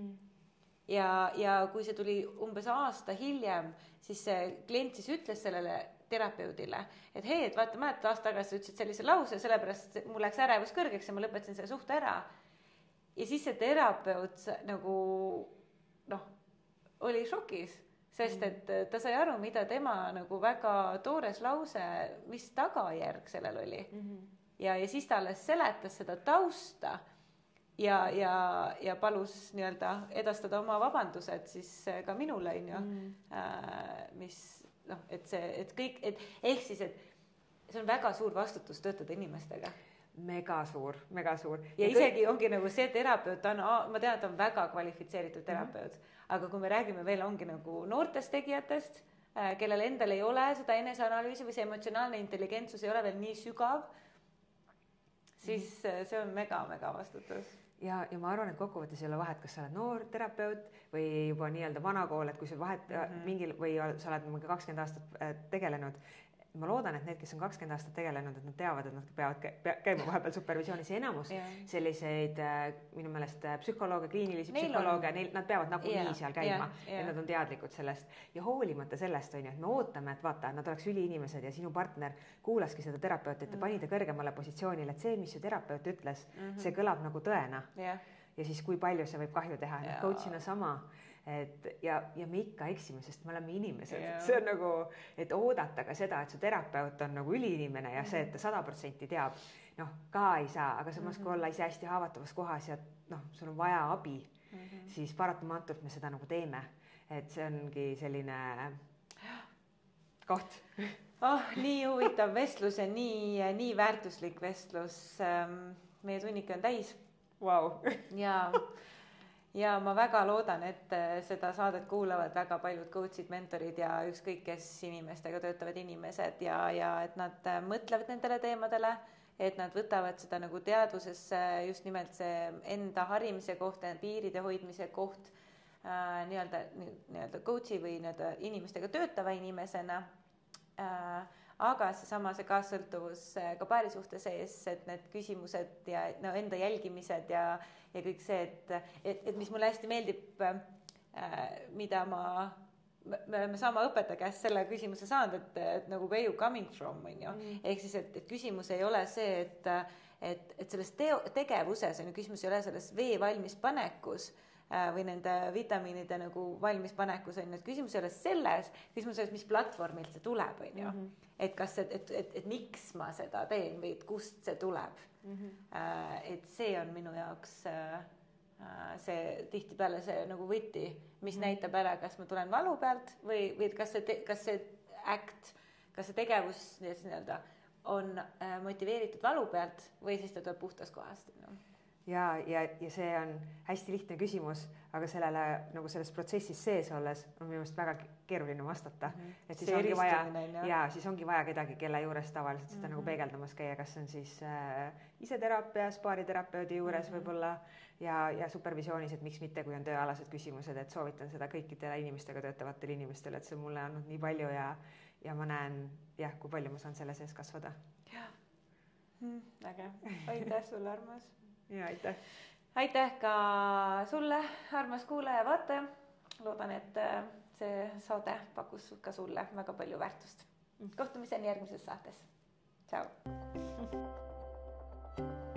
Ja kui see tuli umbes aasta hiljem, siis see klient siis ütles sellele terapeudile, et hei, et vaata, mäletad aasta tagasi ütlesid sellise lause, sellepärast mul läks ärevus kõrgeks ja ma lõpetasin selle suhte ära. Ja siis see terapeut nagu oli šokis, sest et ta sai aru, mida tema nagu väga toores lause, mis tagajärg sellel oli. Ja siis ta alles seletas seda tausta ja palus nii-öelda edastada oma vabandused siis ka minule, mis et ehk siis, et see on väga suur vastutus töötada inimestega. Mega suur. Ja isegi ongi nagu see terapeut, ma tean, et on väga kvalifitseeritud terapeut, aga kui me räägime veel ongi nagu noortest tegijatest, kellel endal ei ole seda eneseanalüüsi või see emotsionaalne intelligentsus ei ole veel nii sügav, siis see on mega vastutus. Ja ma arvan, et kokkuvõttes ei ole vahet, kas sa oled noor terapeut või juba nii-öelda vanakool, et kui sul vahet mingil või sa oled 20 aastat tegelenud, ma loodan, et need, kes on 20 aastat tegelenud, et nad teavad, et nad peavad käima vahepeal supervisioonis ja enamus selliseid minu meelest psühholooge, kliinilisi psühholooge, nad peavad nagu nii seal käima ja nad on teadlikud sellest ja hoolimata sellest on ju, et me ootame, et vaata, nad oleks üliinimesed ja sinu partner kuulaski seda terapeutit ja pani ta kõrgemale positsioonile, et see, mis su terapeut ütles, see kõlab nagu tõena ja siis kui palju see võib kahju teha, coachina sama. Ja me ikka eksime, sest me oleme inimesed. See on nagu, et oodata ka seda, et su terapeut on nagu üliinimene ja see, et ta 100% teab. ka ei saa, aga samas kui olla ise hästi haavatavas kohas ja sul on vaja abi, siis paratamatult me seda nagu teeme. Et see ongi selline koht. Nii huvitav vestlus ja nii väärtuslik vestlus. Meie tunnike on täis. Wow. Ja ma väga loodan, et seda saadet kuulavad väga paljud coach'id, mentorid ja ükskõik kes inimestega töötavad inimesed ja et nad mõtlevad nendele teemadele, et nad võtavad seda nagu teadvusesse just nimelt see enda harimise koht, piiride hoidmise koht nii-öelda coach'i või nii-öelda inimestega töötava inimesena. Aga see kaassõltuvus ka paarisuhte sees, et need küsimused ja enda jälgimised ja kõik see, et mis mulle hästi meeldib, mida me oleme sama õpetaja käest selle küsimuse saanud, et nagu where you coming from, on ju. Ehk siis, et küsimus ei ole see, et selles tegevuses on ju küsimus, ei ole selles vee valmis panekus või nende vitamiinide nagu valmis panekus on, et küsimus ei ole selles, küsimus selles, mis platvormilt see tuleb, on ju. Et kas, et miks ma seda teen või et kust see tuleb. Et see on minu jaoks see tihtipeale see nagu võti, mis näitab ära, kas ma tulen valu pealt või kas see act, kas see tegevus nii-öelda on motiveeritud valu pealt või siis ta tuleb puhtast kohast. Ja see on hästi lihtne küsimus, aga sellele nagu selles protsessis sees olles on minu meelest väga keeruline vastata. Et siis ongi vaja kedagi, kelle juures tavaliselt seda nagu peegeldamas käia, kas on siis iseteraapias, baariterapeudi juures võib-olla ja supervisioonis, et miks mitte, kui on tööalased küsimused, et soovitan seda kõikidele inimestega töötavatele inimestele, et see mulle on nii palju ja ma näen, kui palju ma saan selle sees kasvada. Äge, aitäh sulle, armas. Ja aitäh. Aitäh ka sulle, armas kuulaja ja vaataja. Loodan, et see saade pakkus ka sulle väga palju väärtust. Kohtumiseni järgmises saates. Ciao.